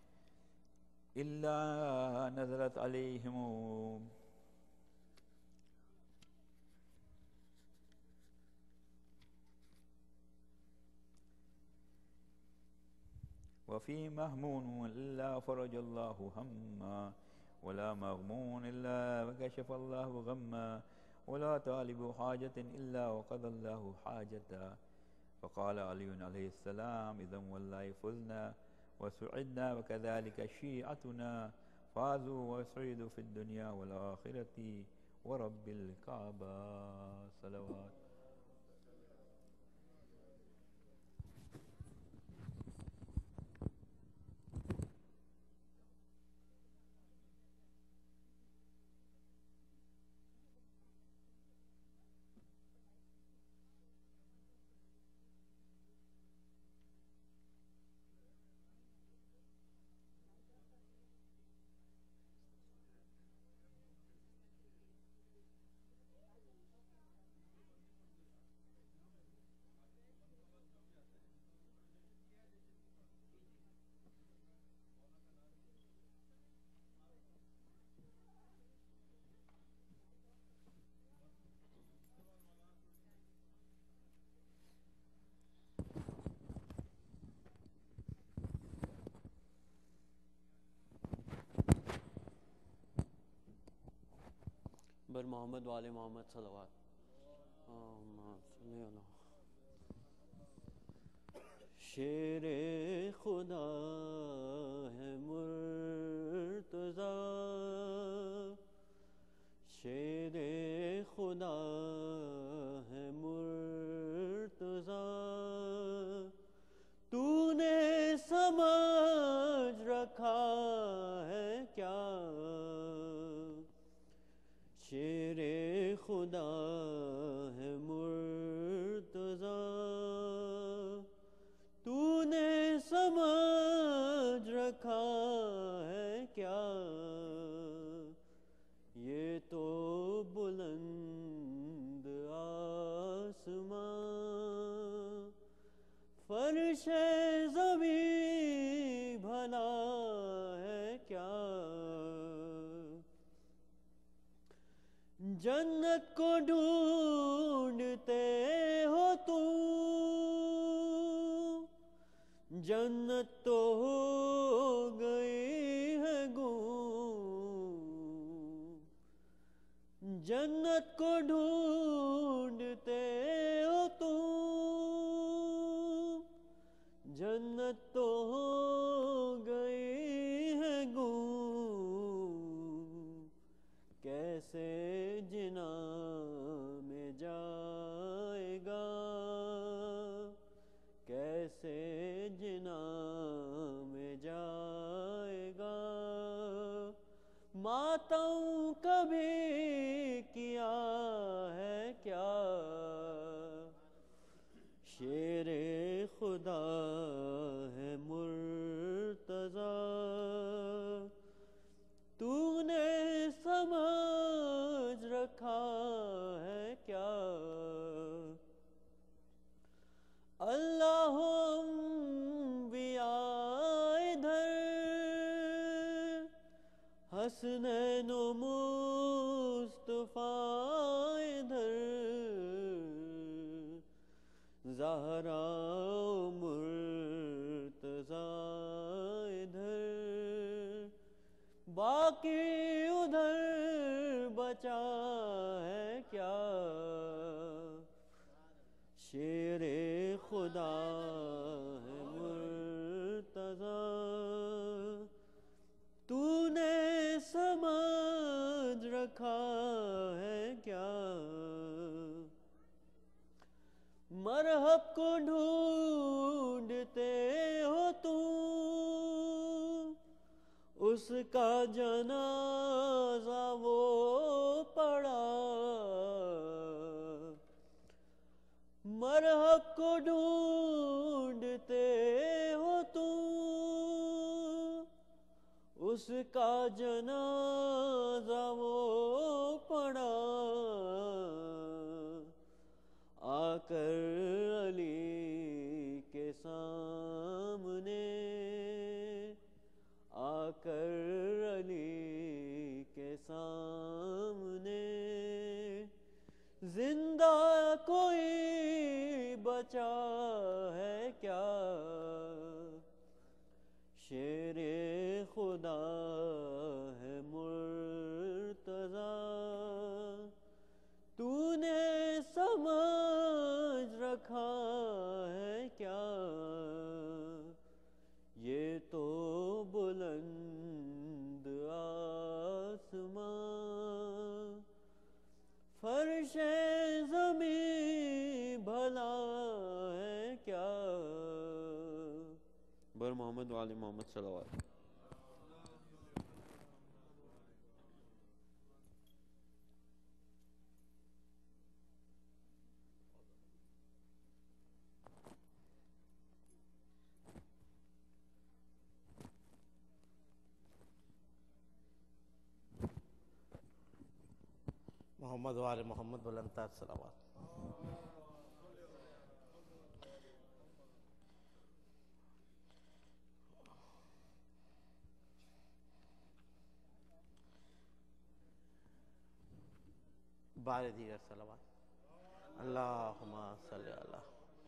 وفي مهمون إلا فرج الله هما ولا مغمون إلا وكشف الله غما ولا طالب حاجة إلا وقضى الله حاجته. فقال علي عليه السلام إذا والله فزنا وسعدنا وكذلك شيعتنا فازوا وسعيدوا في الدنيا والآخرة ورب الكعبة. صلوات. بر محمد وآل محمد صلوات. شیر خدا ہے مرتضیٰ، شیر خدا ہے مرتضیٰ، تو نے سمجھ رکھا ہے کیا؟ شیر خدا ہے مرتضیٰ، تو نے سمجھ رکھا ہے کیا؟ یہ تو بلند آسمان فرش زمین بھلا ہے کیا؟ جنت کو ڈھونڈتے ہو تم، جنت تو ہو گئی ہے گم، جنت کو ڈھونڈتے ہو تم، جنت تو ہو گئی ہے گم، کیسے جنا میں جائے گا، کیسے جنا میں جائے گا؟ ماتم کبھی کیا ہے کیا؟ شیر خدا ہے مرتضی، تو نے سمجھ رکھا ہے کیا؟ اللہ انبیاء ادھر، حسنین و مصطفیٰ ادھر، زہرا و مرتضیٰ ادھر، باقی ادھر بچا ہے کیا؟ شیر خدا ہے مرتضی، تو نے سمجھ رکھا ہے کیا؟ مرحب کو ڈھونڈتے ہو تم، اس کا جنازہ وہ پڑا، مرحب کو ڈھونڈتے ہو تم، اس کا جنازہ وہ پڑا، آ کر علی کے سامنے، آ کر علی کے سامنے، زندہ کوئی بچا ہے کیا؟ شیر خدا ہے مرتضی، تو نے سمجھ رکھا ہے کیا؟ یہ تو بلند آسمان، فرش زمین بھلا ہے کیا؟ بر محمد و آل محمد صلوات۔ محمد و آل محمد بلندتر صلوات۔ بار دیگر صلوات۔ اللہم صلی اللہ۔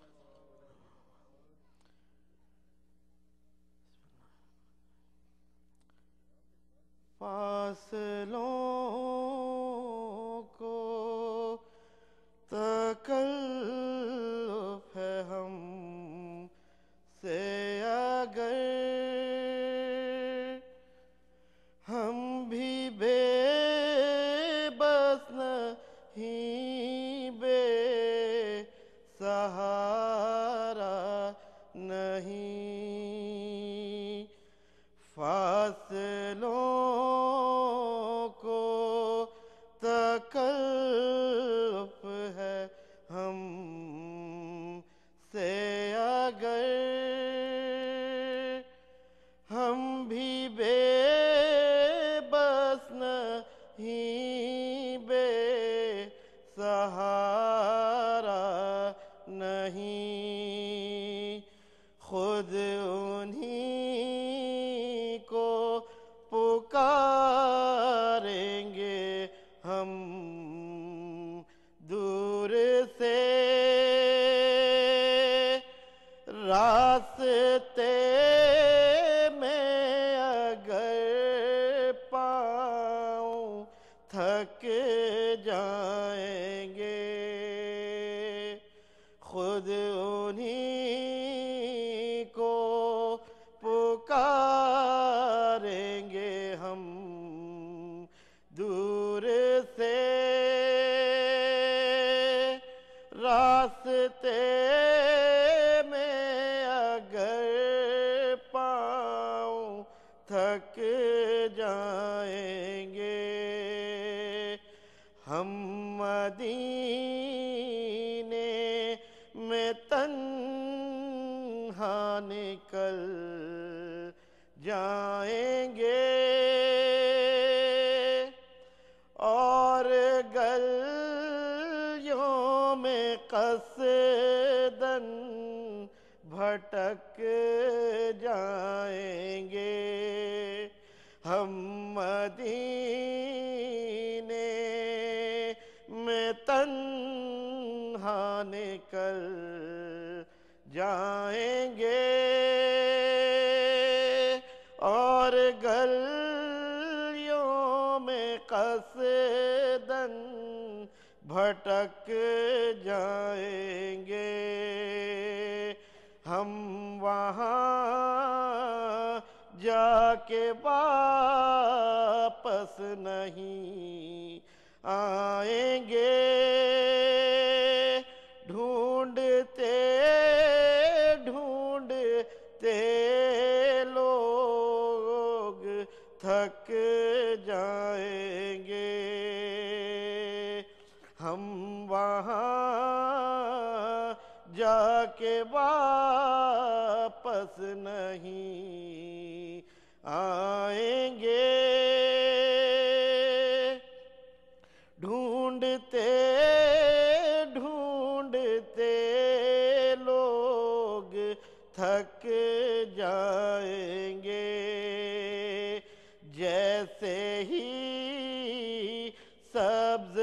فاصلوں کو تکلف ہے ہم سے اگر، ہم بھی بے بس نہیں، بے سہارا نہیں، فاصلوں کو تکلف ہے ہم سے اگر، ہم بھی بے بس نہیں، بے سہارا نہیں، خود انہی کو پکاریں گے ہم دور سے، راستے میں اگر پاؤں تھک جائیں گے، خود انہی کو پکاریں گے ہم دور سے، راستے میں اگر پاؤں تھک جائیں گے، ہم مدینے میں تنہا تنہا نکل جائیں گے اور گلیوں میں قصداً بھٹک جائیں گے ہم مدینے میں تنہا نکل جائیں گے اور گلیوں میں قصداً بھٹک جائیں گے ہم وہاں جا کے واپس نہیں آئیں گے ڈھونڈتے ڈھونڈتے لوگ تھک جائیں گے ہم وہاں جا کے واپس نہیں آئیں گے ڈھونڈتے ڈھونڈتے لوگ تھک جائیں گے جیسے ہی سبز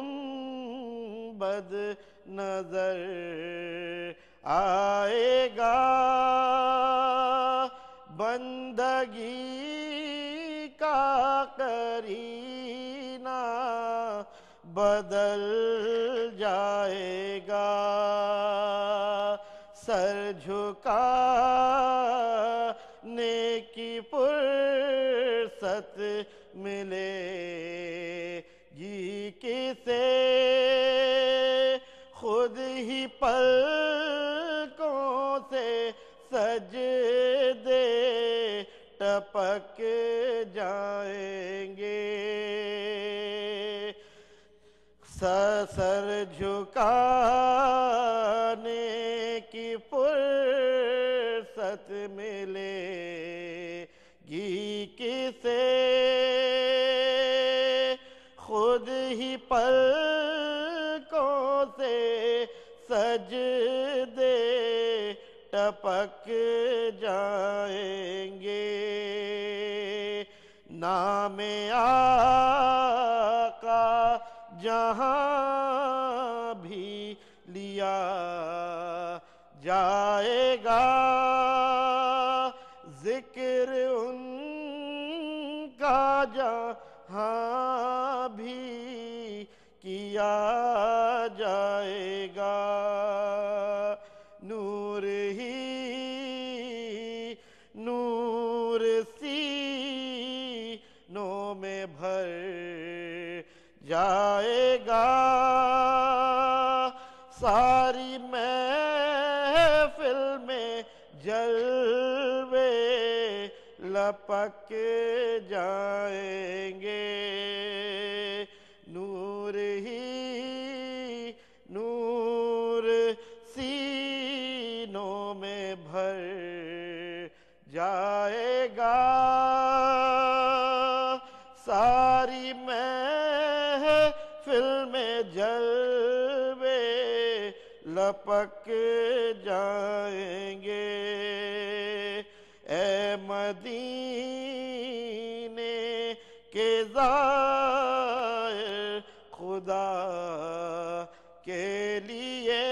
گنبد نظر آئے گا بندگی کا قرینہ بدل جائے گا سر جھکانے کی فرصت ملے گی کسے خود ہی پلکوں سے سجدے ٹپک جائیں گے سر جھکانے کی فرصت ملے گی کسے خود ہی پلکوں سے سجدے ٹپک جائیں گے نام آقا جہاں بھی لیا جائے گا ذکر ان کا جہاں بھی کیا جائے گا نور ہی نور سینوں میں بھر جائے گا ساری محفل میں جلوے لپک جائیں گے نور ہی نور سینوں میں بھر جائے گا ساری محفل میں جلوے لپک جائیں گے اے مدینے کے زائر خدا کے لیے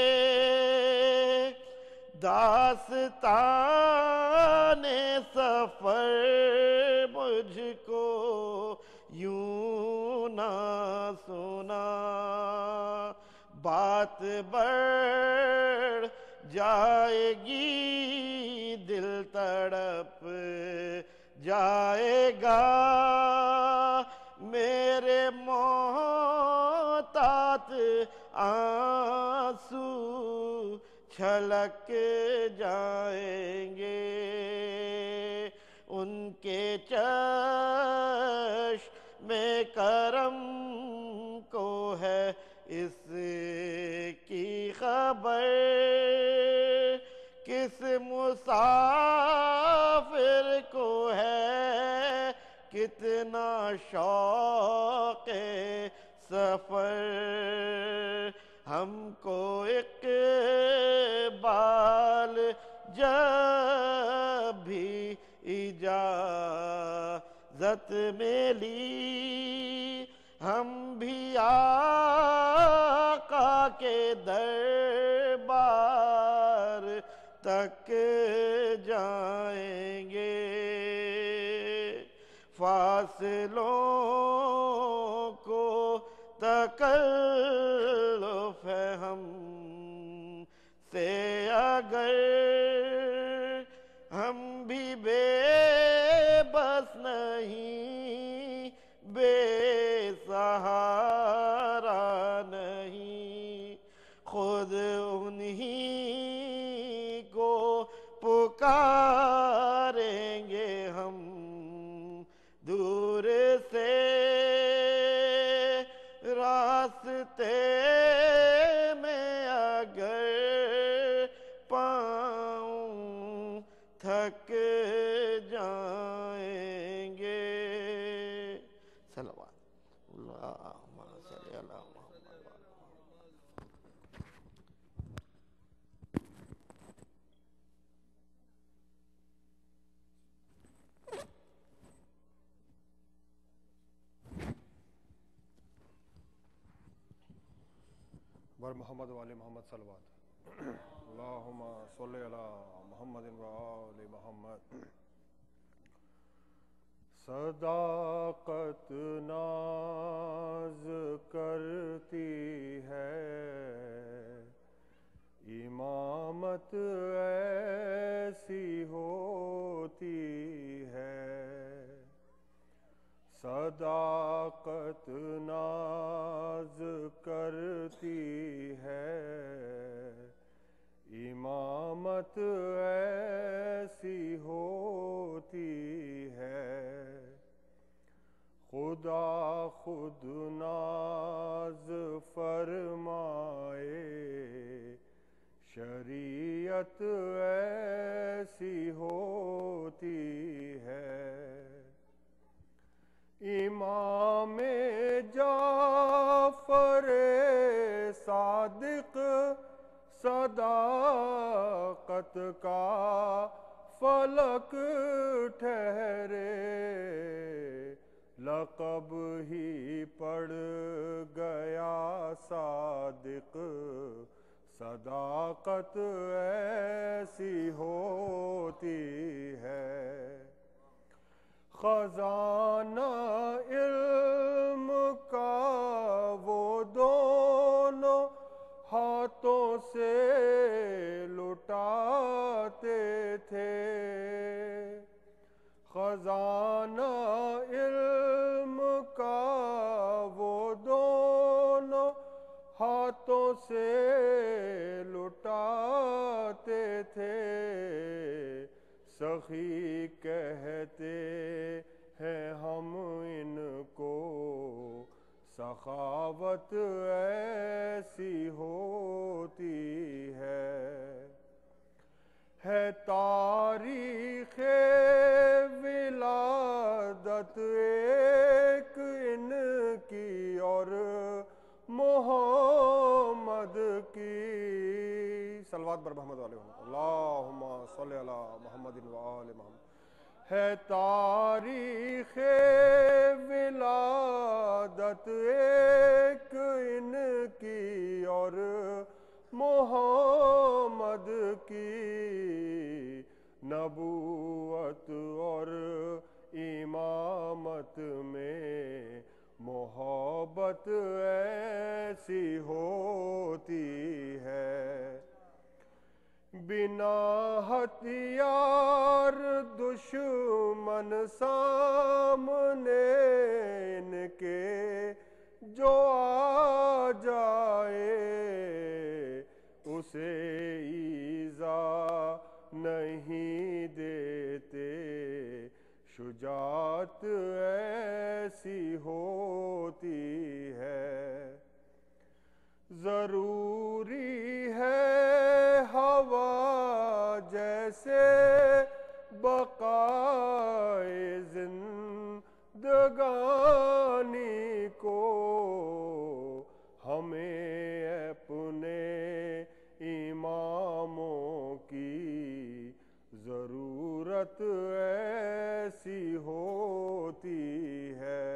داستان سفر مجھ کو یوں نہ سنا بات بڑھ جائے گی دل تڑپ جائے گا میرے محتاط آنسو چھلک جائیں گے ان کے چشم کرم کو ہے اس کی خبر کہ کس مسافر کو ہے کتنا شوق سفر، ہم کو اقبال جب بھی اجازت ملی، ہم بھی آقا کے دربار تک جائیں گے۔ فاصلوں کو تکلف ہے ہم سے اگر، ہم بھی بے بس نہیں، بے سہارا نہیں، خود انہی کو پکاریں گے ہم دور سے، راستے میں اگر پاؤں تھک جائیں گے۔ صلوات اللہم صلی علی محمد۔ بر محمد وآل محمد صلوات اللہم صلی علی محمد وآل محمد۔ صداقت ناز کرتی ہے، امامت ایسی ہوتی ہے، صداقت ناز کرتی ہے، امامت ایسی ہوتی ہے، خدا خود ناز فرمائے، شریعت ایسی ہوتی ہے، امام جعفر صادق صداقت کا فلک ٹھہرے، لقب ہی پڑ گیا صادق، صداقت ایسی ہوتی ہے، خزانہ علم کا وہ دونوں ہاتھوں سے لٹاتے تھے، خزانہ علم کا وہ دونوں ہاتھوں سے لٹاتے تھے، سخی کہتے ہیں ہم ان کو، سخاوت ایسی ہوتی ہے تاریخ ولادت ایک ان کی اور محمد کی۔ صلوات بر محمد علیہ وسلم اللہم صلی علی محمد وآل محمد۔ ہے تاریخ ولادت ایک ان کی اور محمد کی، نبوت اور امامت میں محبت ایسی ہوتی ہے، بنا ہتھیار دشمن سامنے ان کے جو آ جائے، اسے ایذا نہیں دیتے، شجاعت ایسی ہوتی ہے، ضروری ہے ہوا ऐसे बक़ाए जिंदगानी को हमें अपने इमामों की ज़रूरत ऐसी होती है।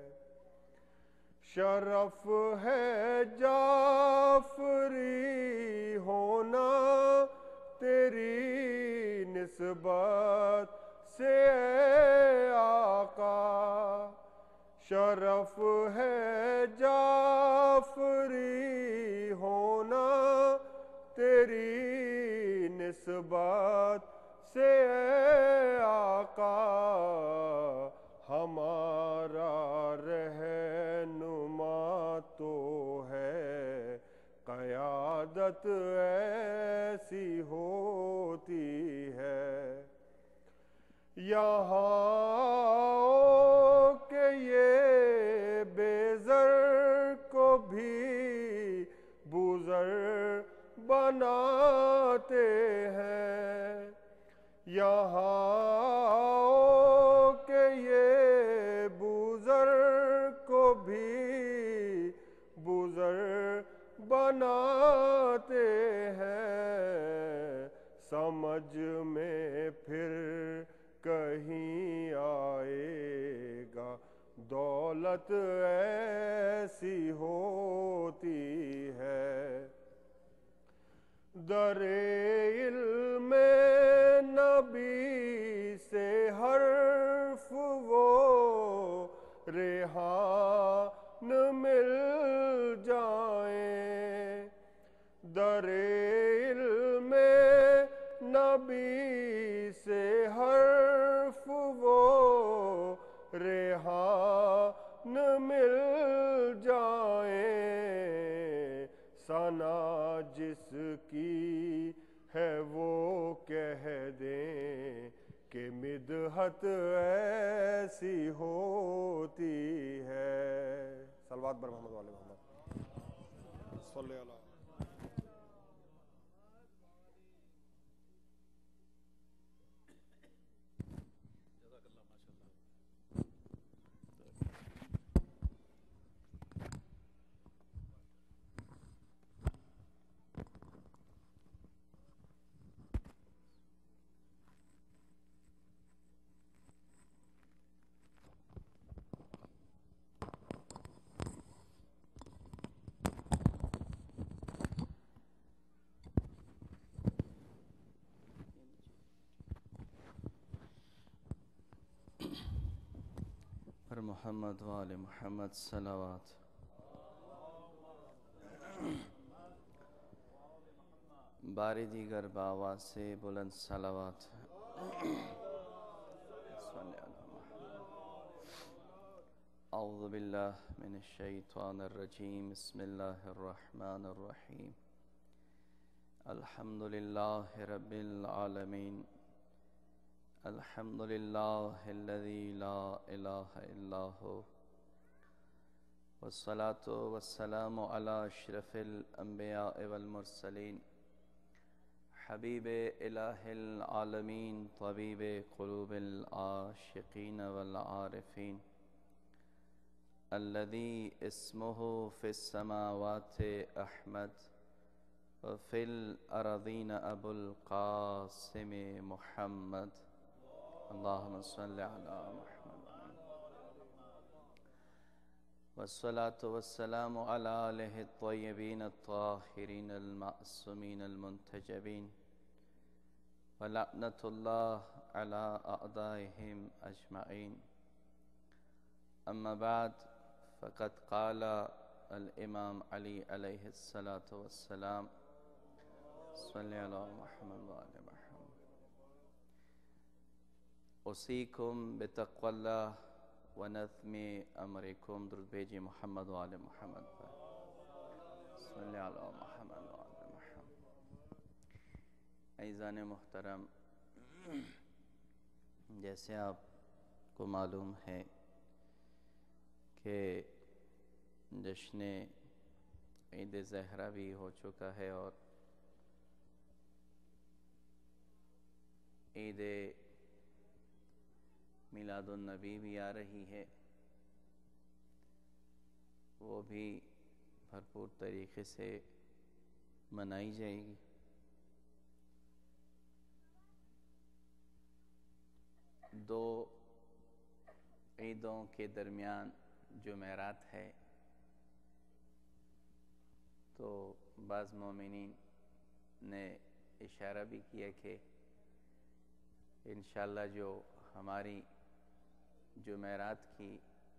शरफ है जाफरी होना तेरी निस्बत से आका, शरफ है जाफरी होना तेरी निस्बत से आका। हमारा रहनुमा तो है क़यादत ऐसी होती है। यहाँ के ये बेज़र को भी बुज़र बनाते हैं। यहाँ के ये बुज़र को भी बुज़र बनाते हैं। समझ में फिर कहीं आएगा दौलत ऐसी होती है। दरे इल्मे नबी से हर्फ वो रेहान मिल जाएं। दरे इल्मे नबी से हर्फ वो रेहान मिल जाएं। सना जिसकी है वो कह दें कि मिदहत ऐसी होती है। सलवात बर मोहम्मद वाले मोहम्मद सल्लल्लाहु अलैहि। پر محمد وآل محمد صلوات۔ باری دیگر بآواز سے بلند صلوات۔ اعوذ باللہ من الشیطان الرجیم، بسم اللہ الرحمن الرحیم۔ الحمد للہ رب العالمین، الحمد للہ الذی لا الہ الا ہو، والصلاة والسلام علی اشرف الانبیاء والمرسلین، حبیب الہ العالمین، طبیب قلوب العاشقین والعارفین، الذی اسمہ فی السماوات احمد وفی الارضین ابو القاسم محمد، اللہم صل علی محمد، والصلاة والسلام علی آلہ الطیبین الطاہرین المعصومین المنتجبین، ولعنۃ اللہ علی اعدائہم اجمعین۔ اما بعد، فقد قال الامام علی علیہ الصلاۃ والسلام، صلی علی محمد وآل محمد، اوصیکم بتقوی اللہ ونظم امرکم۔ درود بھیجی محمد وآل محمد پر، صلی علی محمد وآل محمد۔ عزیزان محترم، جیسے آپ کو معلوم ہے کہ جشن عید زہرہ بھی ہو چکا ہے، اور عید میلاد النبی بھی آ رہی ہے، وہ بھی بھرپور طریقے سے منائی جائے گی۔ دو عیدوں کے درمیان جمعرات ہے، تو بعض مومنین نے اشارہ بھی کیا کہ انشاءاللہ جو ہماری جمعرات کی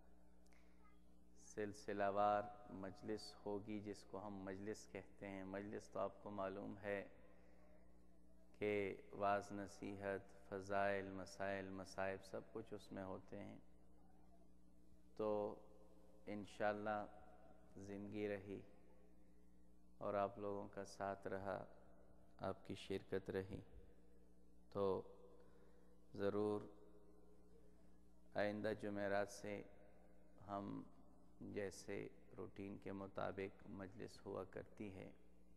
سلسلہ وار مجلس ہوگی، جس کو ہم مجلس کہتے ہیں، مجلس تو آپ کو معلوم ہے کہ واعظ نصیحت، فضائل، مسائل، مصائب سب کچھ اس میں ہوتے ہیں، تو انشاءاللہ زندگی رہی اور آپ لوگوں کا ساتھ رہا، آپ کی شرکت رہی، تو ضرور آئندہ جمعرات سے ہم جیسے روٹین کے مطابق مجلس ہوا کرتی ہے،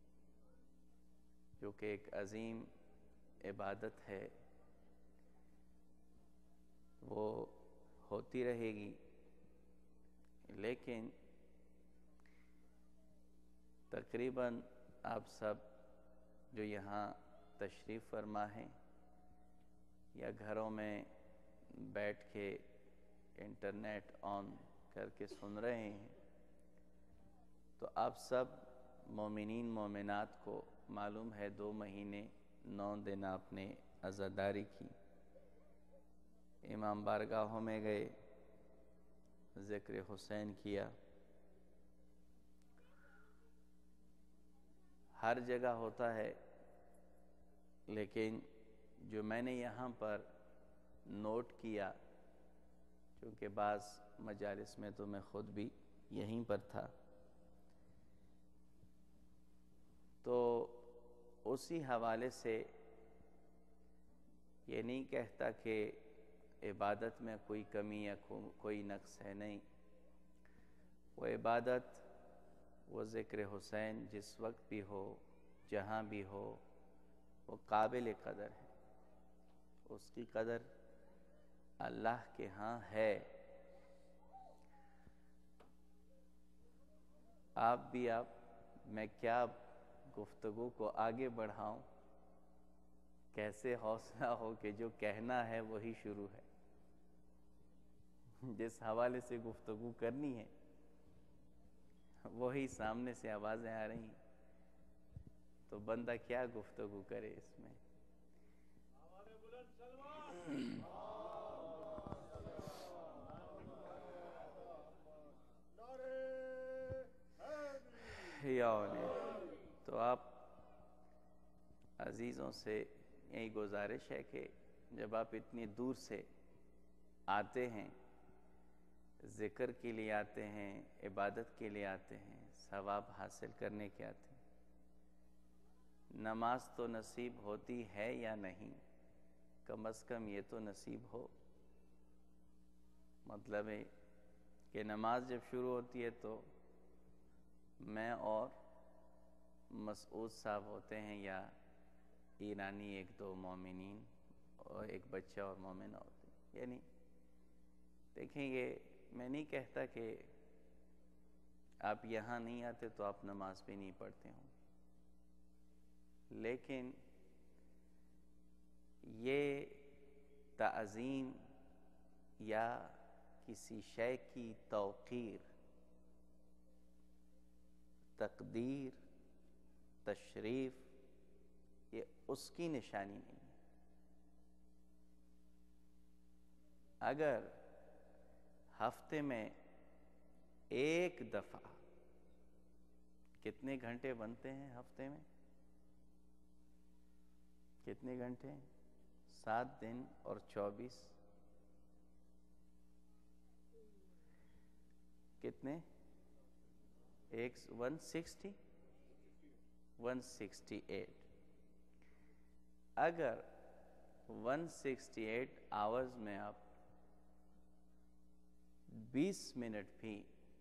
جو کہ ایک عظیم عبادت ہے، وہ ہوتی رہے گی، لیکن تقریباً آپ سب جو یہاں تشریف فرما ہیں یا گھروں میں بیٹھ کے انٹرنیٹ آن کر کے سن رہے ہیں، تو آپ سب مومنین مومنات کو معلوم ہے 2 مہینے 9 دن آپ نے عزاداری کی، امام بارگاہوں میں گئے، ذکر حسین کیا، ہر جگہ ہوتا ہے، لیکن جو میں نے یہاں پر نوٹ کیا، چونکہ بعض مجالس میں تو میں خود بھی یہیں پر تھا، تو اسی حوالے سے یہ نہیں کہتا کہ عبادت میں کوئی کمی یا کوئی نقص ہے، نہیں، وہ عبادت، وہ ذکر حسین جس وقت بھی ہو، جہاں بھی ہو، وہ قابل قدر ہے، اس کی قدر اللہ کے ہاں ہے۔ میں کیا گفتگو کو آگے بڑھاؤں، کیسے حوصلہ ہو کہ جو کہنا ہے وہی شروع ہے، جس حوالے سے گفتگو کرنی ہے وہی سامنے سے آوازیں آ رہی ہیں، تو بندہ کیا گفتگو کرے اس میں۔ تو آپ عزیزوں سے یہی گزارش ہے کہ جب آپ اتنی دور سے آتے ہیں، ذکر کے لیے آتے ہیں، عبادت کے لیے آتے ہیں، ثواب حاصل کرنے کے آتے ہیں، نماز تو نصیب ہوتی ہے یا نہیں، کم از کم یہ تو نصیب ہو۔ مطلب ہے کہ نماز جب شروع ہوتی ہے تو میں اور مسعود صاحب ہوتے ہیں، یا ایرانی 1-2 مومنین اور ایک بچہ اور مومنہ ہوتے ہیں، یعنی دیکھیں، یہ میں نہیں کہتا کہ آپ یہاں نہیں آتے تو آپ نماز بھی نہیں پڑھتے ہوں، لیکن یہ تعظیم یا کسی شے کی توقیر، تقدیر، تشریف، یہ اس کی نشانی نہیں ہے۔ اگر ہفتے میں ایک دفعہ، کتنے گھنٹے بنتے ہیں ہفتے میں؟ کتنے گھنٹے ہیں؟ 7 دن اور 24، کتنے؟ 168۔ اگر 168 آورز میں آپ 20 منٹ بھی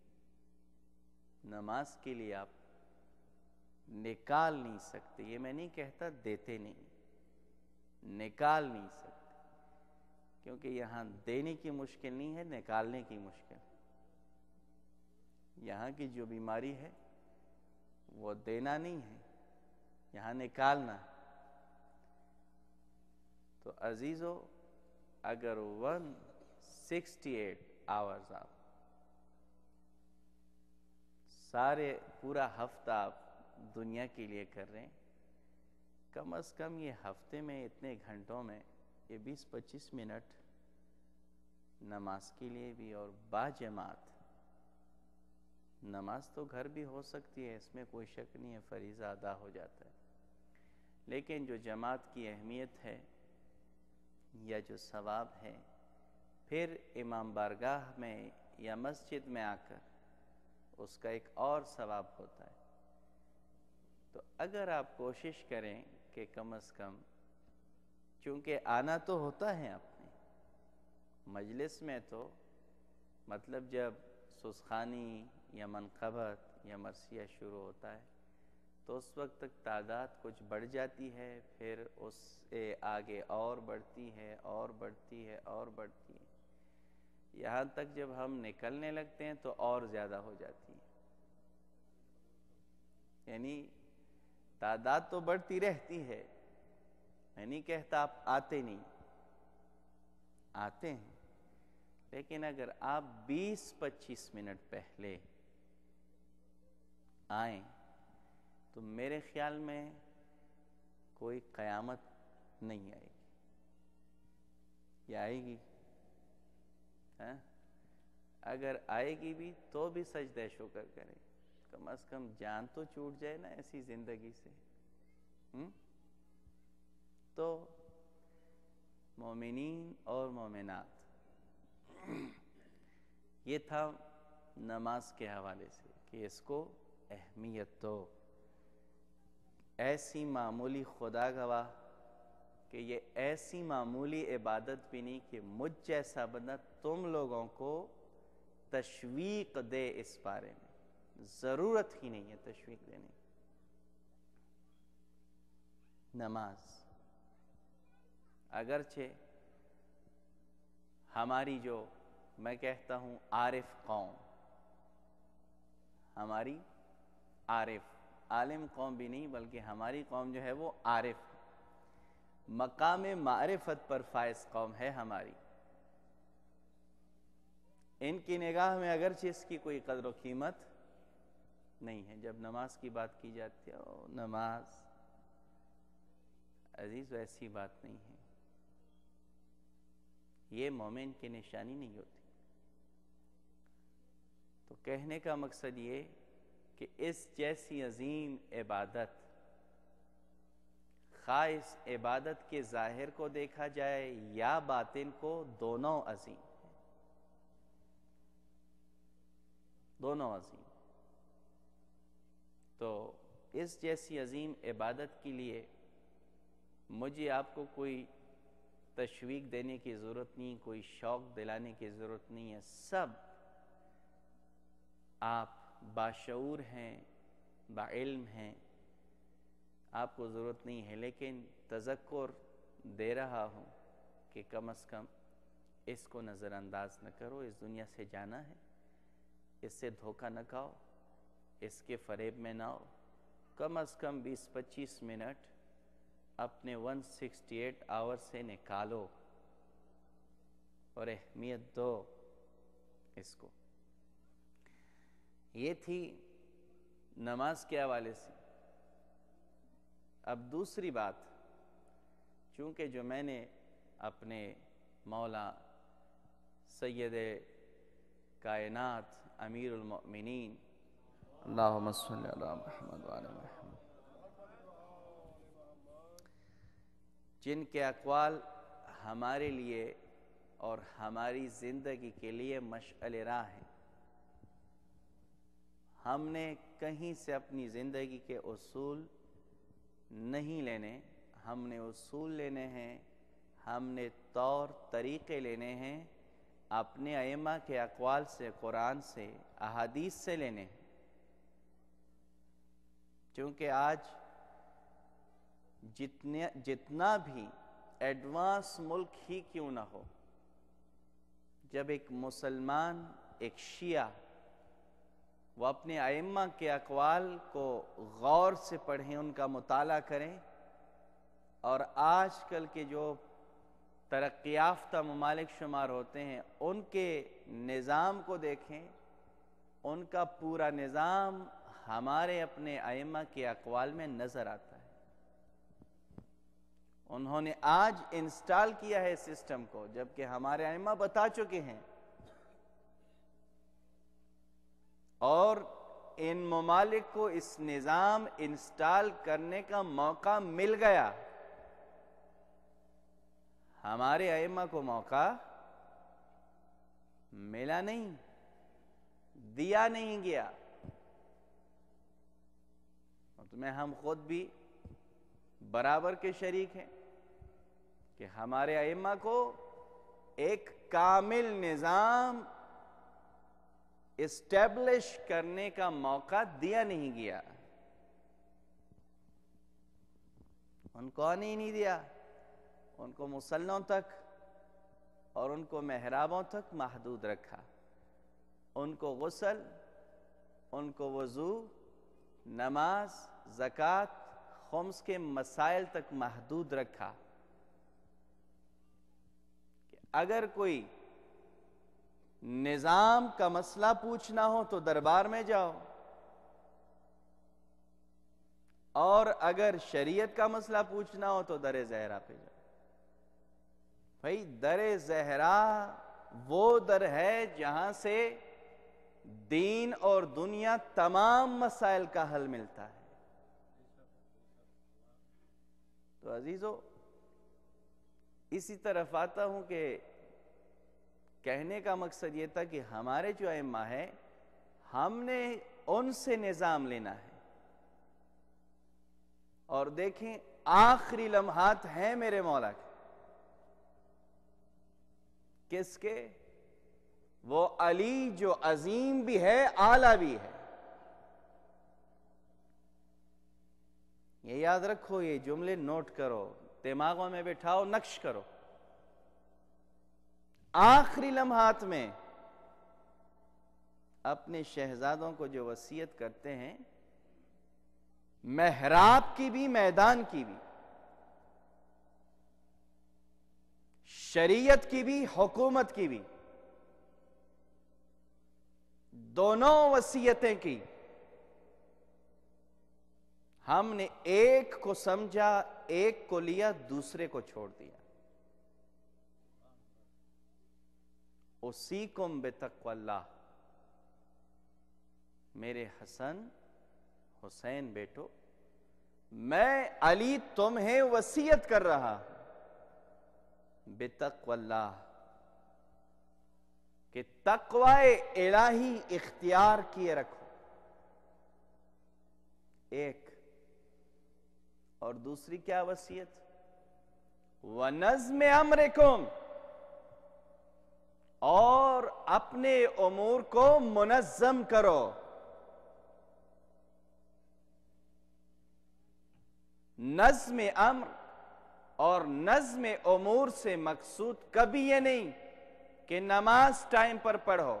نماز کے لیے آپ نکال نہیں سکتے، یہ میں نہیں کہتا دیتے نہیں، نکال نہیں سکتے، کیونکہ یہاں دینے کی مشکل نہیں ہے، نکالنے کی مشکل ہے۔ یہاں کی جو بیماری ہے وہ دینا نہیں ہے، یہاں نکالنا ہے۔ تو عزیزو، اگر 168 آورز آپ سارے پورا ہفتہ آپ دنیا کے لیے کر رہے ہیں، کم از کم یہ ہفتے میں اتنے گھنٹوں میں یہ 20-25 منٹ نماز کے لیے بھی، اور باجماعت نماز تو گھر بھی ہو سکتی ہے، اس میں کوئی شک نہیں ہے، فریضہ ادا ہو جاتا ہے، لیکن جو جماعت کی اہمیت ہے یا جو ثواب ہے، پھر امام بارگاہ میں یا مسجد میں آ کر اس کا ایک اور ثواب ہوتا ہے۔ تو اگر آپ کوشش کریں کہ کم از کم، چونکہ آنا تو ہوتا ہے اپنے مجلس میں، تو مطلب جب سسخانی یا منقبت یا مرثیہ شروع ہوتا ہے تو اس وقت تک تعداد کچھ بڑھ جاتی ہے، پھر اس سے آگے اور بڑھتی ہے اور بڑھتی ہے اور بڑھتی ہے، یہاں تک جب ہم نکلنے لگتے ہیں تو اور زیادہ ہو جاتی ہے۔ یعنی تعداد تو بڑھتی رہتی ہے، میں نہیں کہتا آپ آتے نہیں، آتے ہیں، لیکن اگر آپ 20-25 منٹ پہلے آئیں تو میرے خیال میں کوئی قیامت نہیں آئے گی، یا آئے گی؟ اگر آئے گی بھی تو بھی سجدہ شکر کریں، کم از کم جان تو چھوٹ جائے نا ایسی زندگی سے۔ تو مومنین اور مومنات، یہ تھا نماز کے حوالے سے کہ اس کو اہمیت دو، ایسی معمولی، خدا گواہ کہ یہ ایسی معمولی عبادت بھی نہیں کہ مجھ جیسا بندہ تم لوگوں کو تشویق دے، اس بارے میں ضرورت ہی نہیں ہے تشویق دینے کی۔ نماز اگرچہ ہماری جو میں کہتا ہوں عارف قوم، ہماری عارف، عالم قوم بھی نہیں بلکہ ہماری قوم جو ہے وہ عارف، مقام معرفت پر فائز قوم ہے ہماری، ان کی نگاہ میں اگرچہ اس کی کوئی قدر و قیمت نہیں ہے۔ جب نماز کی بات کی جاتی ہے، نماز عزیز ایسی بات نہیں ہے، یہ مومن کی نشانی نہیں ہوتی۔ تو کہنے کا مقصد یہ کہ اس جیسی عظیم عبادت، خواہ اس عبادت کے ظاہر کو دیکھا جائے یا باطن کو، دونوں عظیم ہیں، دونوں عظیم۔ تو اس جیسی عظیم عبادت کے لیے مجھے آپ کو کوئی تشویق دینے کی ضرورت نہیں، کوئی شوق دلانے کی ضرورت نہیں ہے، سب آپ باشعور ہیں، باعلم ہیں، آپ کو ضرورت نہیں ہے، لیکن تذکر دے رہا ہوں کہ کم از کم اس کو نظر انداز نہ کرو، اس دنیا سے جانا ہے، اس سے دھوکہ نہ کھاؤ، اس کے فریب میں نہ ہو، کم از کم 20-25 منٹ اپنے 168 آور سے نکالو اور اہمیت دو اس کو۔ یہ تھی نماز کے حوالے سے۔ اب دوسری بات، چونکہ جو میں نے اپنے مولا سید کائنات امیر المؤمنین اللہم صلی علی محمد وعلی محمد، جن کے اقوال ہمارے لیے اور ہماری زندگی کے لیے مشعل راہ ہیں، ہم نے کہیں سے اپنی زندگی کے اصول نہیں لینے، ہم نے اصول لینے ہیں، ہم نے طور طریقے لینے ہیں اپنے ائمہ کے اقوال سے، قرآن سے، احادیث سے لینے ہیں۔ چونکہ آج جتنا بھی ایڈوانس ملک ہی کیوں نہ ہو، جب ایک مسلمان، ایک شیعہ، وہ اپنے ائمہ کے اقوال کو غور سے پڑھیں، ان کا مطالعہ کریں، اور آج کل کے جو ترقی یافتہ ممالک شمار ہوتے ہیں ان کے نظام کو دیکھیں، ان کا پورا نظام ہمارے اپنے ائمہ کے اقوال میں نظر آتا ہے۔ انہوں نے آج انسٹال کیا ہے سسٹم کو، جبکہ ہمارے ائمہ بتا چکے ہیں، اور ان ممالک کو اس نظام انسٹال کرنے کا موقع مل گیا، ہمارے ائمہ کو موقع ملا نہیں، دیا نہیں گیا۔ میں ہم خود بھی برابر کے شریک ہیں کہ ہمارے ائمہ کو ایک کامل نظام اسٹیبلش کرنے کا موقع دیا نہیں گیا، ان کو آنے ہی نہیں دیا، ان کو مصلوں تک اور ان کو محرابوں تک محدود رکھا، ان کو غسل، ان کو وضو، نماز، زکوٰۃ، خمس کے مسائل تک محدود رکھا کہ اگر کوئی نظام کا مسئلہ پوچھنا ہو تو دربار میں جاؤ، اور اگر شریعت کا مسئلہ پوچھنا ہو تو در زہرا پہ جاؤ۔ بھائی در زہرا وہ در ہے جہاں سے دین اور دنیا تمام مسائل کا حل ملتا ہے۔ تو عزیزو، اسی طرف آتا ہوں کہ کہنے کا مقصد یہ تھا کہ ہمارے جو ائمہ ہیں، ہم نے ان سے نظام لینا ہے، اور دیکھیں آخری لمحات ہیں میرے مولا کے، کس کے؟ وہ علی جو عظیم بھی ہے، اعلیٰ بھی ہے۔ یہ یاد رکھو، یہ جملے نوٹ کرو، دماغوں میں بٹھاؤ، نقش کرو۔ آخری لمحات میں اپنے شہزادوں کو جو وصیت کرتے ہیں، محراب کی بھی، میدان کی بھی، شریعت کی بھی، حکومت کی بھی، دونوں وصیتیں کی، ہم نے ایک کو سمجھا، ایک کو لیا، دوسرے کو چھوڑ دیا۔ اُوصِیکُم بِتَقْوَى اللہ، میرے حسن حسین بیٹو، میں علی تمہیں وصیت کر رہا ہوں بِتَقْوَى اللہ، کہ تقوی الہی اختیار کیے رکھو، ایک۔ اور دوسری کیا وصیت؟ وَنَظْمِ أَمْرِكُمْ، اور اپنے امور کو منظم کرو۔ نظم امر اور نظم امور سے مقصود کبھی یہ نہیں کہ نماز ٹائم پر پڑھو،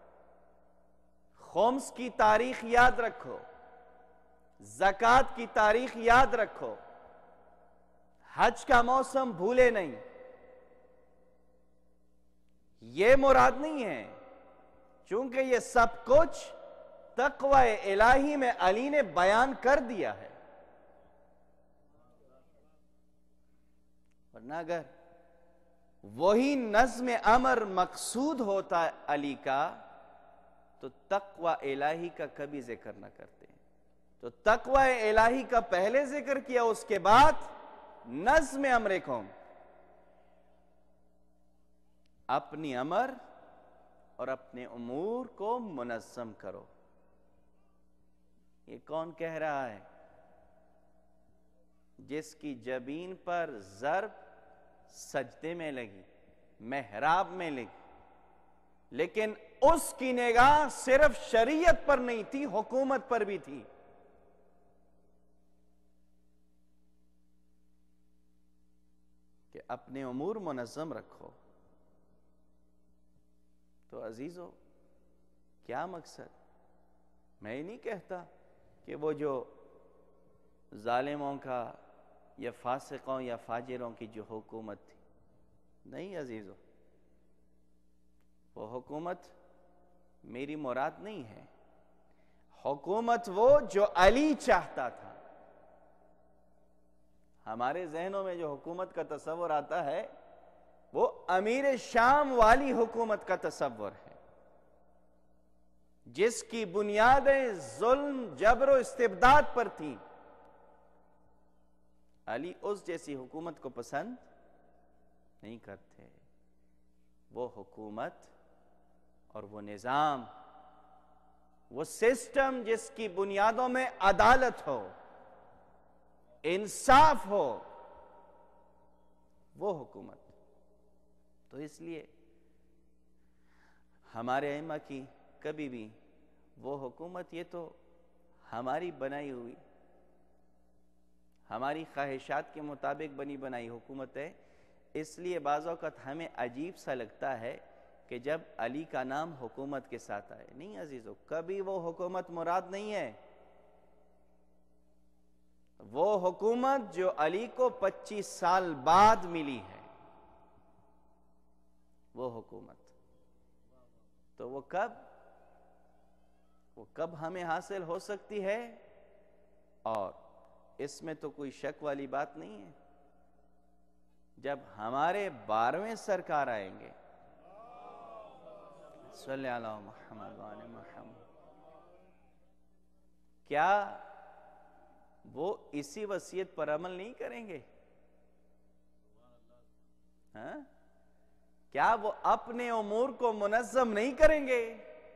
خمس کی تاریخ یاد رکھو، زکوٰۃ کی تاریخ یاد رکھو، حج کا موسم بھولے نہیں، یہ مراد نہیں ہے، چونکہ یہ سب کچھ تقوی الہی میں علی نے بیان کر دیا ہے۔ ورنہ اگر وہی نظم امر مقصود ہوتا علی کا تو تقوی الہی کا کبھی ذکر نہ کرتے۔ تو تقوی الہی کا پہلے ذکر کیا، اس کے بعد نظم امرکم، اپنی امر اور اپنے امور کو منظم کرو۔ یہ کون کہہ رہا ہے؟ جس کی جبین پر ضرب سجدے میں لگی، محراب میں لگی، لیکن اس کی نگاہ صرف شریعت پر نہیں تھی، حکومت پر بھی تھی۔ کہ کہ اپنے امور منظم رکھو. تو عزیزو کیا مقصد؟ میں نہیں کہتا کہ وہ جو ظالموں کا یا فاسقوں یا فاجروں کی جو حکومت تھی، نہیں عزیزو، وہ حکومت میری مراد نہیں ہے. حکومت وہ جو علی چاہتا تھا. ہمارے ذہنوں میں جو حکومت کا تصور آتا ہے وہ امیر شام والی حکومت کا تصور ہے، جس کی بنیادیں ظلم، جبر و استبداد پر تھیں. علی اس جیسی حکومت کو پسند نہیں کرتے. وہ حکومت اور وہ نظام، وہ سسٹم جس کی بنیادوں میں عدالت ہو، انصاف ہو، وہ حکومت. تو اس لیے ہمارے ائمہ کی کبھی بھی وہ حکومت، یہ تو ہماری بنائی ہوئی، ہماری خواہشات کے مطابق بنی بنائی حکومت ہے. اس لیے بعض اوقات ہمیں عجیب سا لگتا ہے کہ جب علی کا نام حکومت کے ساتھ آئے. نہیں عزیزو، کبھی وہ حکومت مراد نہیں ہے. وہ حکومت جو علی کو 25 سال بعد ملی ہے، وہ حکومت. تو وہ کب ہمیں حاصل ہو سکتی ہے؟ اور اس میں تو کوئی شک والی بات نہیں ہے، جب ہمارے 12ویں سرکار آئیں گے. صلی علی محمد وعلی محمد. کیا وہ اسی وصیت پر عمل نہیں کریں گے؟ ہاں؟ کیا وہ اپنے امور کو منظم نہیں کریں گے؟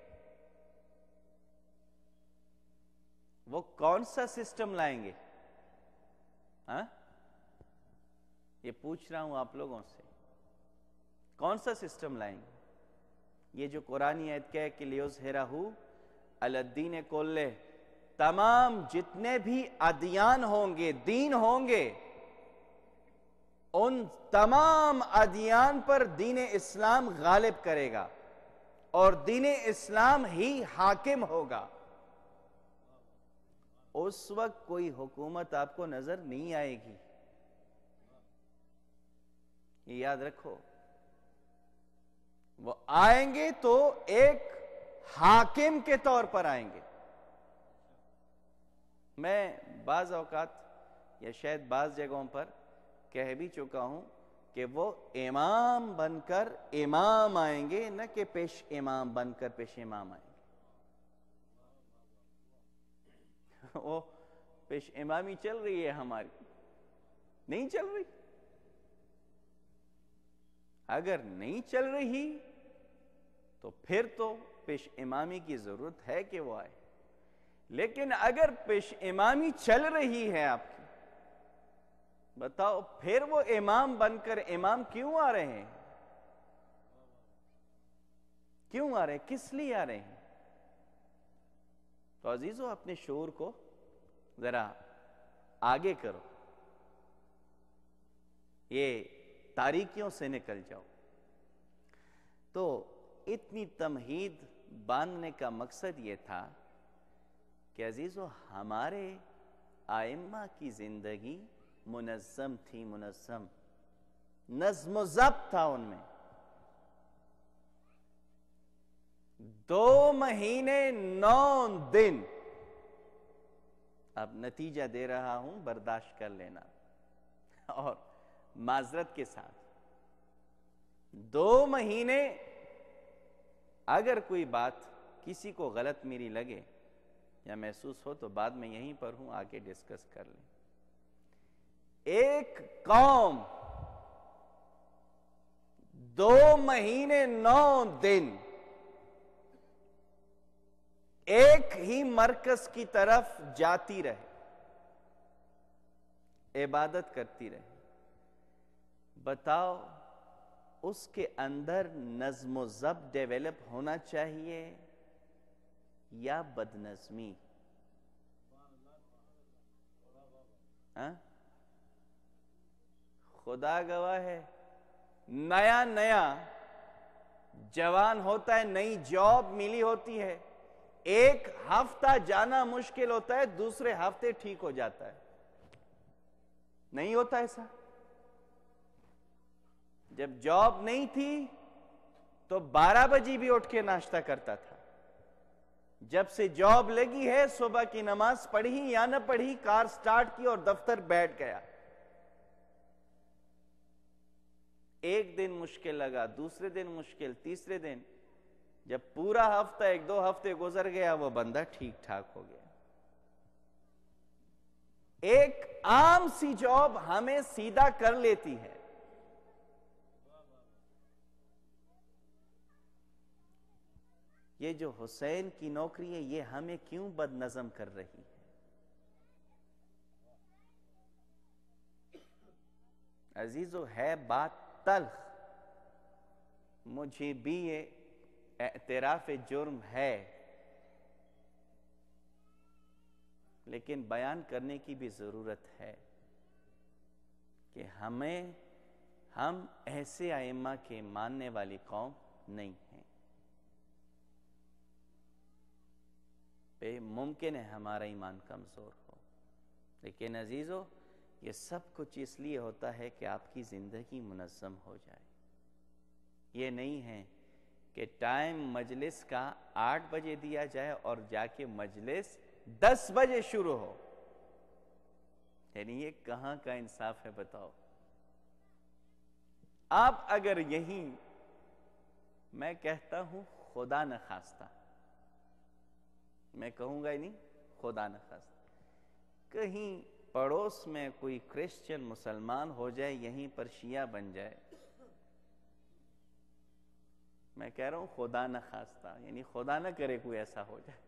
وہ کون سا سسٹم لائیں گے؟ ہاں؟ یہ پوچھ رہا ہوں آپ لوگوں سے، کون سا سسٹم لائیں گے؟ یہ جو قرآنی آیت کہے کہ لیظہرہ علی الدین کلہ، تمام جتنے بھی ادیان ہوں گے، دین ہوں گے، ان تمام ادیان پر دین اسلام غالب کرے گا اور دین اسلام ہی حاکم ہوگا. اس وقت کوئی حکومت آپ کو نظر نہیں آئے گی. یہ یاد رکھو، وہ آئیں گے تو ایک حاکم کے طور پر آئیں گے. میں بعض اوقات یا شاید بعض جگہوں پر کہہ بھی چکا ہوں کہ وہ امام بن کر امام آئیں گے، نہ کہ پیش امام بن کر پیش امام آئیں گے. وہ پیش امامی چل رہی ہے ہماری، نہیں چل رہی. اگر نہیں چل رہی تو پھر تو پیش امامی کی ضرورت ہے کہ وہ آئے. لیکن اگر پیش امامی چل رہی ہے آپ کی، بتاؤ پھر وہ امام بن کر امام کیوں آ رہے ہیں؟ کیوں آ رہے ہیں؟ کس لیے آ رہے ہیں؟ تو عزیزو اپنے شعور کو ذرا آگے کرو، یہ تاریکیوں سے نکل جاؤ. تو اتنی تمہید باندھنے کا مقصد یہ تھا کہ عزیزو ہمارے ائمہ کی زندگی منظم تھی، منظم، نظم و ضبط تھا ان میں. 2 مہینے 9 دن، اب نتیجہ دے رہا ہوں، برداشت کر لینا اور معذرت کے ساتھ. 2 مہینے، اگر کوئی بات کسی کو غلط میری لگے یا محسوس ہو تو بعد میں یہیں پر ہوں، آگے ڈسکس کر لیں. ایک قوم 2 مہینے 9 دن ایک ہی مرکز کی طرف جاتی رہے، عبادت کرتی رہے. بتاؤ اس کے اندر نظم و ضبط ڈیولپ ہونا چاہیے یا بد نظمی؟ خدا گواہ ہے نیا نیا جوان ہوتا ہے, نئی جاب ملی ہوتی ہے, ایک ہفتہ جانا مشکل ہوتا ہے, دوسرے ہفتے ٹھیک ہو جاتا ہے. نہیں ہوتا ایسا؟ جب جاب نہیں تھی تو 12 بجے بھی اٹھ کے ناشتہ کرتا تھا. جب سے جاب لگی ہے صبح کی نماز پڑھی یا نہ پڑھی, کار سٹارٹ کی اور دفتر بیٹھ گیا. ایک دن مشکل لگا, دوسرے دن مشکل, تیسرے دن, جب پورا ہفتہ 1-2 ہفتے گزر گیا وہ بندہ ٹھیک ٹھاک ہو گیا. ایک عام سی جاب ہمیں سیدھا کر لیتی ہے. یہ جو حسین کی نوکری ہے یہ ہمیں کیوں بد نظم کر رہی ہے؟ عزیزو ہے بات تلخ, مجھے بھی یہ اعتراف جرم ہے, لیکن بیان کرنے کی بھی ضرورت ہے کہ ہم ایسے ائمہ کے ماننے والی قوم نہیں ہیں. ممکن ہے ہمارا ایمان کمزور ہو, لیکن عزیزو یہ سب کچھ اس لیے ہوتا ہے کہ آپ کی زندگی منظم ہو جائے. یہ نہیں ہے کہ ٹائم مجلس کا 8 بجے دیا جائے اور جا کے مجلس 10 بجے شروع ہو. یعنی یہ کہاں کا انصاف ہے بتاؤ؟ آپ اگر یہیں, میں کہتا ہوں خدا نخواستہ, میں کہوں گا ہی نہیں, خدا نخواستہ کہیں پڑوس میں کوئی کرسچن مسلمان ہو جائے, یہیں پر شیعہ بن جائے, میں کہہ رہا ہوں خدا نخواستہ, یعنی خدا نہ کرے کوئی ایسا ہو جائے.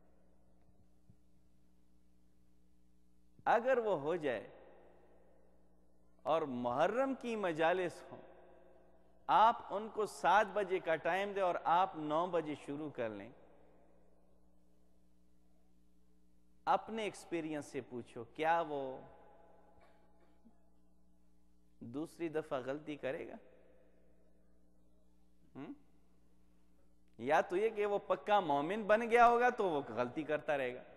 اگر وہ ہو جائے اور محرم کی مجالس ہوں, آپ ان کو 7 بجے کا ٹائم دیں اور آپ 9 بجے شروع کر لیں, اپنے ایکسپیرینس سے پوچھو کیا وہ دوسری دفعہ غلطی کرے گا؟ یا تو یہ کہ وہ پکا مومن بن گیا ہوگا تو وہ غلطی کرتا رہے گا,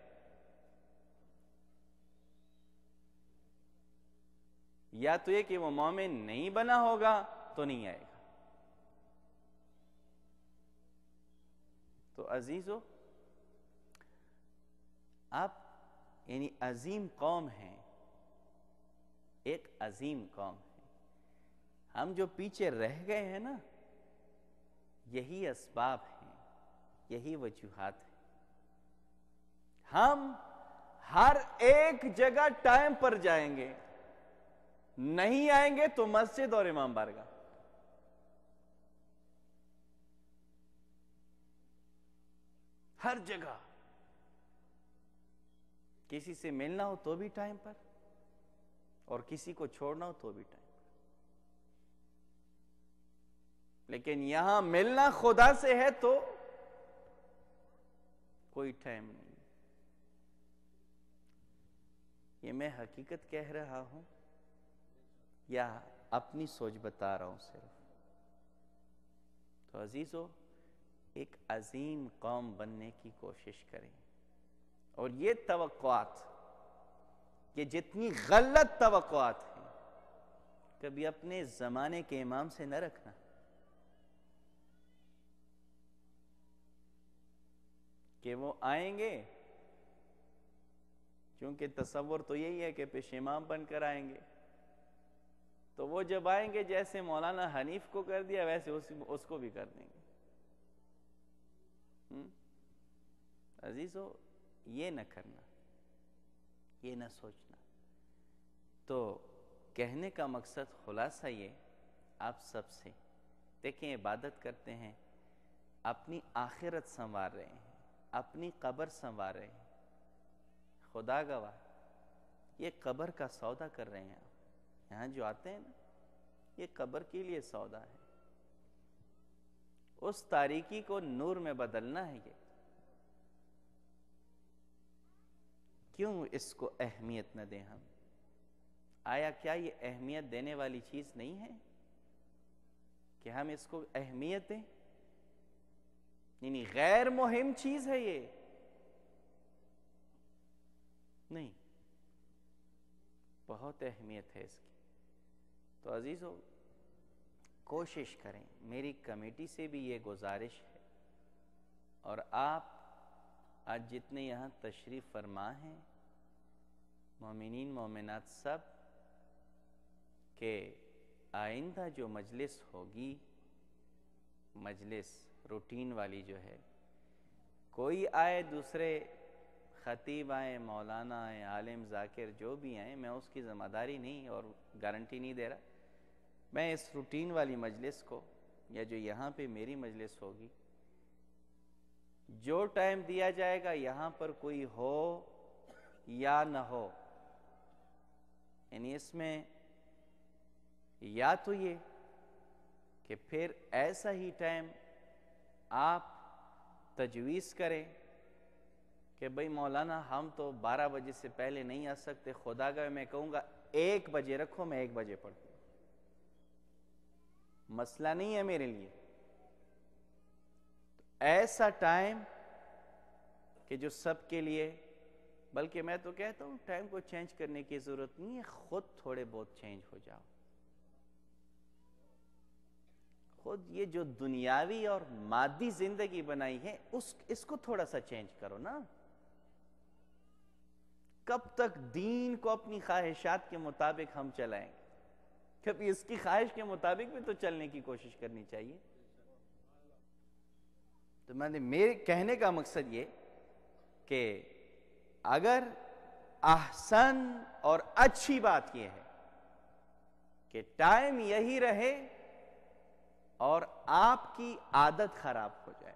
یا تو یہ کہ وہ مومن نہیں بنا ہوگا تو نہیں آئے گا. تو عزیزو آپ یعنی عظیم قوم ہیں, ایک عظیم قوم ہے. ہم جو پیچھے رہ گئے ہیں نا, یہی اسباب ہیں, یہی وجوہات ہیں. ہم ہر ایک جگہ ٹائم پر جائیں گے, نہیں آئیں گے تو مسجد اور امام بارگاہ. ہر جگہ کسی سے ملنا ہو تو بھی ٹائم پر, اور کسی کو چھوڑنا ہو تو بھی ٹائم پر. لیکن یہاں ملنا خدا سے ہے تو کوئی ٹائم نہیں. یہ میں حقیقت کہہ رہا ہوں یا اپنی سوچ بتا رہا ہوں صرف؟ تو عزیزو ایک عظیم قوم بننے کی کوشش کریں, اور یہ توقعات, یہ جتنی غلط توقعات ہیں, کبھی اپنے زمانے کے امام سے نہ رکھنا. کہ وہ آئیں گے, کیونکہ تصور تو یہی ہے کہ پیش امام بن کر آئیں گے, تو وہ جب آئیں گے جیسے مولانا حنیف کو کر دیا ویسے اس کو بھی کر دیں گے. عزیزو یہ نہ کرنا, یہ نہ سوچنا. تو کہنے کا مقصد خلاصہ یہ آپ سب سے, دیکھیں عبادت کرتے ہیں, اپنی آخرت سنوار رہے ہیں, اپنی قبر سنوار رہے ہیں. خدا گواہ یہ قبر کا سودا کر رہے ہیں. آپ یہاں جو آتے ہیں نا, یہ قبر کے لیے سودا ہے. اس تاریکی کو نور میں بدلنا ہے. یہ کیوں اس کو اہمیت نہ دیں ہم؟ آیا کیا یہ اہمیت دینے والی چیز نہیں ہے کہ ہم اس کو اہمیت دیں؟ یعنی غیر مہم چیز ہے یہ نہیں، بہت اہمیت ہے اس کی۔ تو عزیزو کوشش کریں، میری کمیٹی سے بھی یہ گزارش ہے، اور آپ آج جتنے یہاں تشریف فرما ہیں مومنین مومنات سب، کہ آئندہ جو مجلس ہوگی، مجلس روٹین والی جو ہے، کوئی آئے، دوسرے خطیب آئیں، مولانا آئیں، عالم ذاکر جو بھی آئیں، میں اس کی ذمہ داری نہیں اور گارنٹی نہیں دے رہا، میں اس روٹین والی مجلس کو، یا جو یہاں پہ میری مجلس ہوگی، جو ٹائم دیا جائے گا یہاں پر کوئی ہو یا نہ ہو، یعنی اس میں یا تو یہ کہ پھر ایسا ہی ٹائم آپ تجویز کریں کہ بھئی مولانا ہم تو 12 بجے سے پہلے نہیں آ سکتے، خدا کا میں کہوں گا 1 بجے رکھو، میں 1 بجے پڑھوں، مسئلہ نہیں ہے میرے لیے۔ ایسا ٹائم کہ جو سب کے لیے، بلکہ میں تو کہتا ہوں ٹائم کو چینج کرنے کی ضرورت نہیں ہے، خود تھوڑے بہت چینج ہو جاؤ، خود یہ جو دنیاوی اور مادی زندگی بنائی ہے اس کو تھوڑا سا چینج کرو نا۔ کب تک دین کو اپنی خواہشات کے مطابق ہم چلائیں گے؟ کبھی اس کی خواہش کے مطابق بھی تو چلنے کی کوشش کرنی چاہیے۔ تو میرے کہنے کا مقصد یہ کہ اگر احسن اور اچھی بات یہ ہے کہ ٹائم یہی رہے اور آپ کی عادت خراب ہو جائے،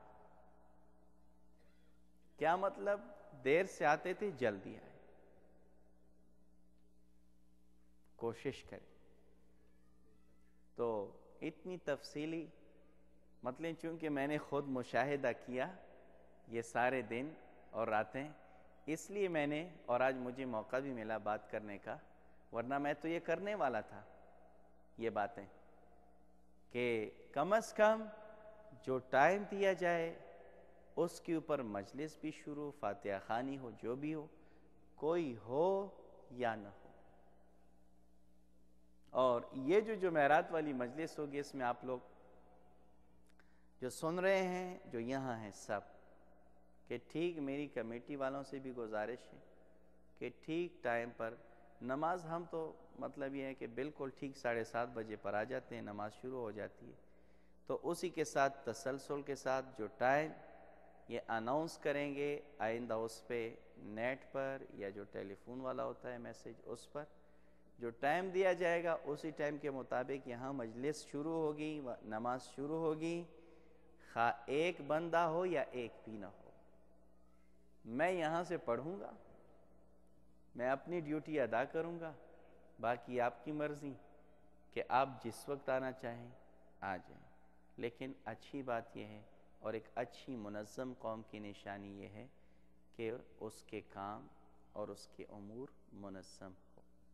کیا مطلب؟ دیر سے آتے تھے، جلدی آئے، کوشش کریں۔ تو اتنی تفصیلی مطلب چونکہ میں نے خود مشاہدہ کیا یہ سارے دن اور راتیں، اس لیے میں نے، اور آج مجھے موقع بھی ملا بات کرنے کا، ورنہ میں تو یہ کرنے والا تھا یہ باتیں، کہ کم از کم جو ٹائم دیا جائے اس کے اوپر مجلس بھی شروع، فاتحہ خوانی ہو، جو بھی ہو، کوئی ہو یا نہ ہو۔ اور یہ جو جمعرات والی مجلس ہوگی، اس میں آپ لوگ جو سن رہے ہیں، جو یہاں ہیں سب، کہ ٹھیک میری کمیٹی والوں سے بھی گزارش ہے کہ ٹھیک ٹائم پر نماز، ہم تو مطلب یہ ہے کہ بالکل ٹھیک 7:30 بجے پر آ جاتے ہیں، نماز شروع ہو جاتی ہے، تو اسی کے ساتھ تسلسل کے ساتھ جو ٹائم یہ اناؤنس کریں گے آئندہ، اس پہ نیٹ پر یا جو ٹیلی فون والا ہوتا ہے میسج، اس پر جو ٹائم دیا جائے گا اسی ٹائم کے مطابق یہاں مجلس شروع ہوگی، نماز شروع ہوگی، خواہ ایک بندہ ہو یا ایک بھی نہ ہو، میں یہاں سے پڑھوں گا، میں اپنی ڈیوٹی ادا کروں گا، باقی آپ کی مرضی کہ آپ جس وقت آنا چاہیں آ جائیں، لیکن اچھی بات یہ ہے اور ایک اچھی منظم قوم کی نشانی یہ ہے کہ اس کے کام اور اس کے امور منظم ہو۔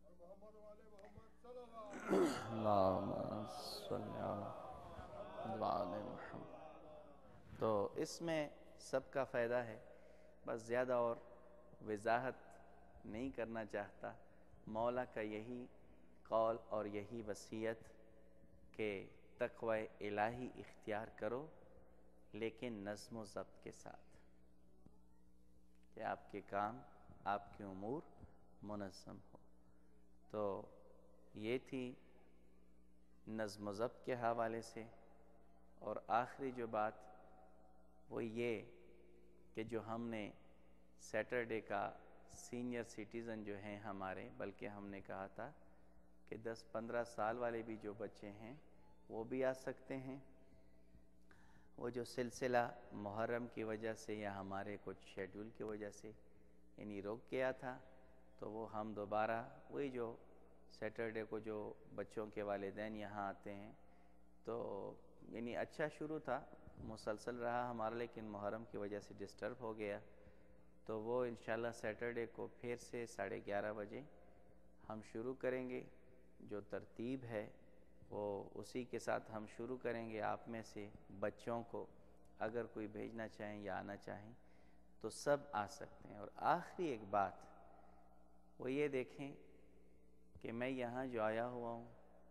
اللہم صلی علی محمد۔ تو اس میں سب کا فائدہ ہے، بس زیادہ اور وضاحت نہیں کرنا چاہتا۔ مولا کا یہی قول اور یہی وصیت کہ تقوی الہی اختیار کرو، لیکن نظم و ضبط کے ساتھ، کہ آپ کے کام، آپ کے امور منظم ہو۔ تو یہ تھی نظم و ضبط کے حوالے سے۔ اور آخری جو بات وہ یہ کہ جو ہم نے سیٹرڈے کا سینئر سٹیزن جو ہیں ہمارے، بلکہ ہم نے کہا تھا کہ 10-15 سال والے بھی جو بچے ہیں وہ بھی آ سکتے ہیں، وہ جو سلسلہ محرم کی وجہ سے یا ہمارے کچھ شیڈول کی وجہ سے یعنی رک گیا تھا، تو وہ ہم دوبارہ وہی جو سیٹرڈے کو جو بچوں کے والدین یہاں آتے ہیں، تو یعنی اچھا شروع تھا، مسلسل رہا ہمارا، لیکن محرم کی وجہ سے ڈسٹرب ہو گیا، تو وہ انشاءاللہ سیٹرڈے کو پھر سے 11:30 بجے ہم شروع کریں گے. جو ترتیب ہے وہ اسی کے ساتھ ہم شروع کریں گے. آپ میں سے بچوں کو اگر کوئی بھیجنا چاہیں یا آنا چاہیں تو سب آ سکتے ہیں. اور آخری ایک بات وہ یہ دیکھیں کہ میں یہاں جو آیا ہوا ہوں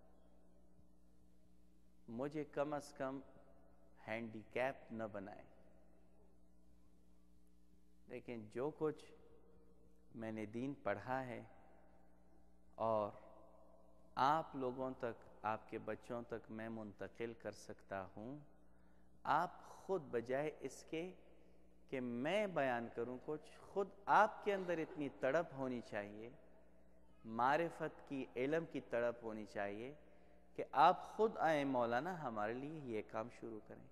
مجھے کم از کم ہینڈی کیپ نہ بنائیں. لیکن جو کچھ میں نے دین پڑھا ہے اور آپ لوگوں تک، آپ کے بچوں تک میں منتقل کر سکتا ہوں، آپ خود بجائے اس کے کہ میں بیان کروں کچھ، خود آپ کے اندر اتنی تڑپ ہونی چاہیے، معرفت کی، علم کی تڑپ ہونی چاہیے کہ آپ خود آئیں مولانا ہمارے لیے یہ کام شروع کریں.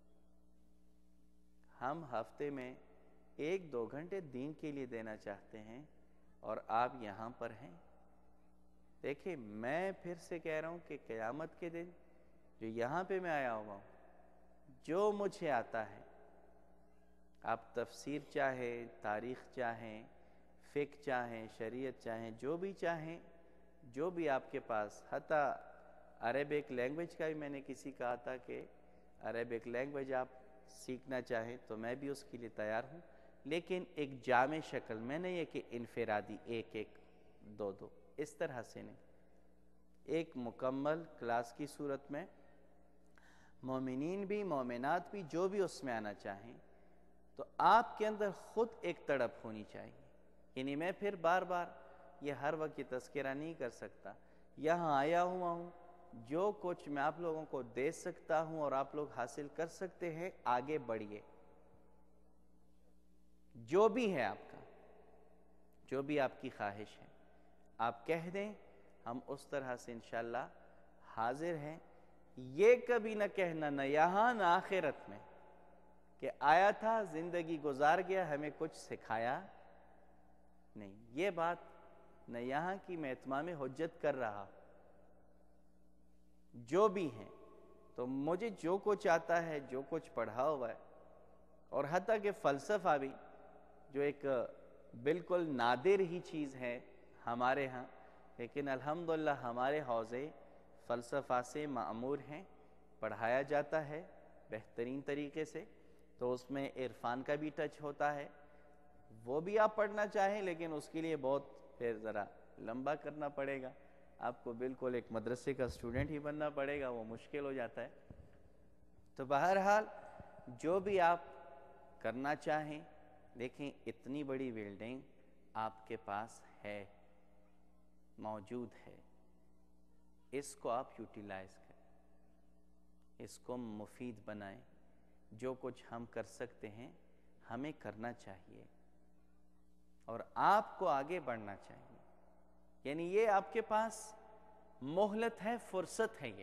ہم ہفتے میں 1-2 گھنٹے دین کے لیے دینا چاہتے ہیں اور آپ یہاں پر ہیں. دیکھیں میں پھر سے کہہ رہا ہوں کہ قیامت کے دن جو یہاں پہ میں آیا ہوا ہوں، جو مجھے آتا ہے، آپ تفسیر چاہیں، تاریخ چاہیں، فقہ چاہیں، شریعت چاہیں، جو بھی چاہیں، جو بھی آپ کے پاس، حتیٰ عربک لینگویج کا بھی میں نے کسی کہا تھا کہ عربک لینگویج آپ سیکھنا چاہیں تو میں بھی اس کے لیے تیار ہوں، لیکن ایک جامع شکل میں نہیں ہے کہ انفرادی 1-1 2-2 اس طرح سے نہیں. ایک مکمل کلاس کی صورت میں مومنین بھی، مومنات بھی، جو بھی اس میں آنا چاہیں تو آپ کے اندر خود ایک تڑپ ہونی چاہیے. یعنی میں پھر بار بار یہ ہر وقت یہ تذکرہ نہیں کر سکتا. یہاں آیا ہوا ہوں، جو کچھ میں آپ لوگوں کو دے سکتا ہوں اور آپ لوگ حاصل کر سکتے ہیں، آگے بڑھیے. جو بھی ہے آپ کا، جو بھی آپ کی خواہش ہے، آپ کہہ دیں، ہم اس طرح سے انشاءاللہ حاضر ہیں. یہ کبھی نہ کہنا نہ یہاں نہ آخرت میں کہ آیا تھا، زندگی گزار گیا، ہمیں کچھ سکھایا نہیں. یہ بات نہ یہاں کی میں اتمام حجت کر رہا. جو بھی ہیں تو مجھے جو کچھ آتا ہے، جو کچھ پڑھا ہوا ہے، اور حتیٰ کہ فلسفہ بھی جو ایک بالکل نادر ہی چیز ہے ہمارے ہاں، لیکن الحمدللہ ہمارے حوزے فلسفہ سے معمور ہیں، پڑھایا جاتا ہے بہترین طریقے سے. تو اس میں عرفان کا بھی ٹچ ہوتا ہے، وہ بھی آپ پڑھنا چاہیں، لیکن اس کے لیے بہت پھر ذرا لمبا کرنا پڑے گا. آپ کو بالکل ایک مدرسے کا اسٹوڈنٹ ہی بننا پڑے گا، وہ مشکل ہو جاتا ہے. تو بہرحال جو بھی آپ کرنا چاہیں، دیکھیں اتنی بڑی بلڈنگ آپ کے پاس ہے، موجود ہے، اس کو آپ یوٹیلائز کریں، اس کو مفید بنائیں. جو کچھ ہم کر سکتے ہیں ہمیں کرنا چاہیے اور آپ کو آگے بڑھنا چاہیے. یعنی یہ آپ کے پاس مہلت ہے، فرصت ہے، یہ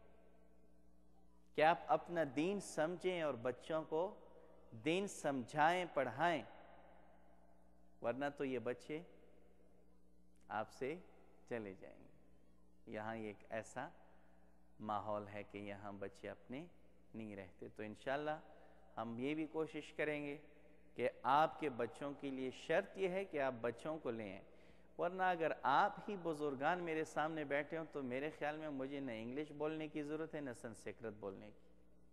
کہ آپ اپنا دین سمجھیں اور بچوں کو دین سمجھائیں، پڑھائیں. ورنہ تو یہ بچے آپ سے چلے جائیں گے. یہاں ایک ایسا ماحول ہے کہ یہاں بچے اپنے نہیں رہتے. تو انشاءاللہ ہم یہ بھی کوشش کریں گے کہ آپ کے بچوں کے لیے شرط یہ ہے کہ آپ بچوں کو لیں. ورنہ اگر آپ ہی بزرگان میرے سامنے بیٹھے ہوں تو میرے خیال میں مجھے نہ انگلش بولنے کی ضرورت ہے نہ سنسکرت بولنے کی.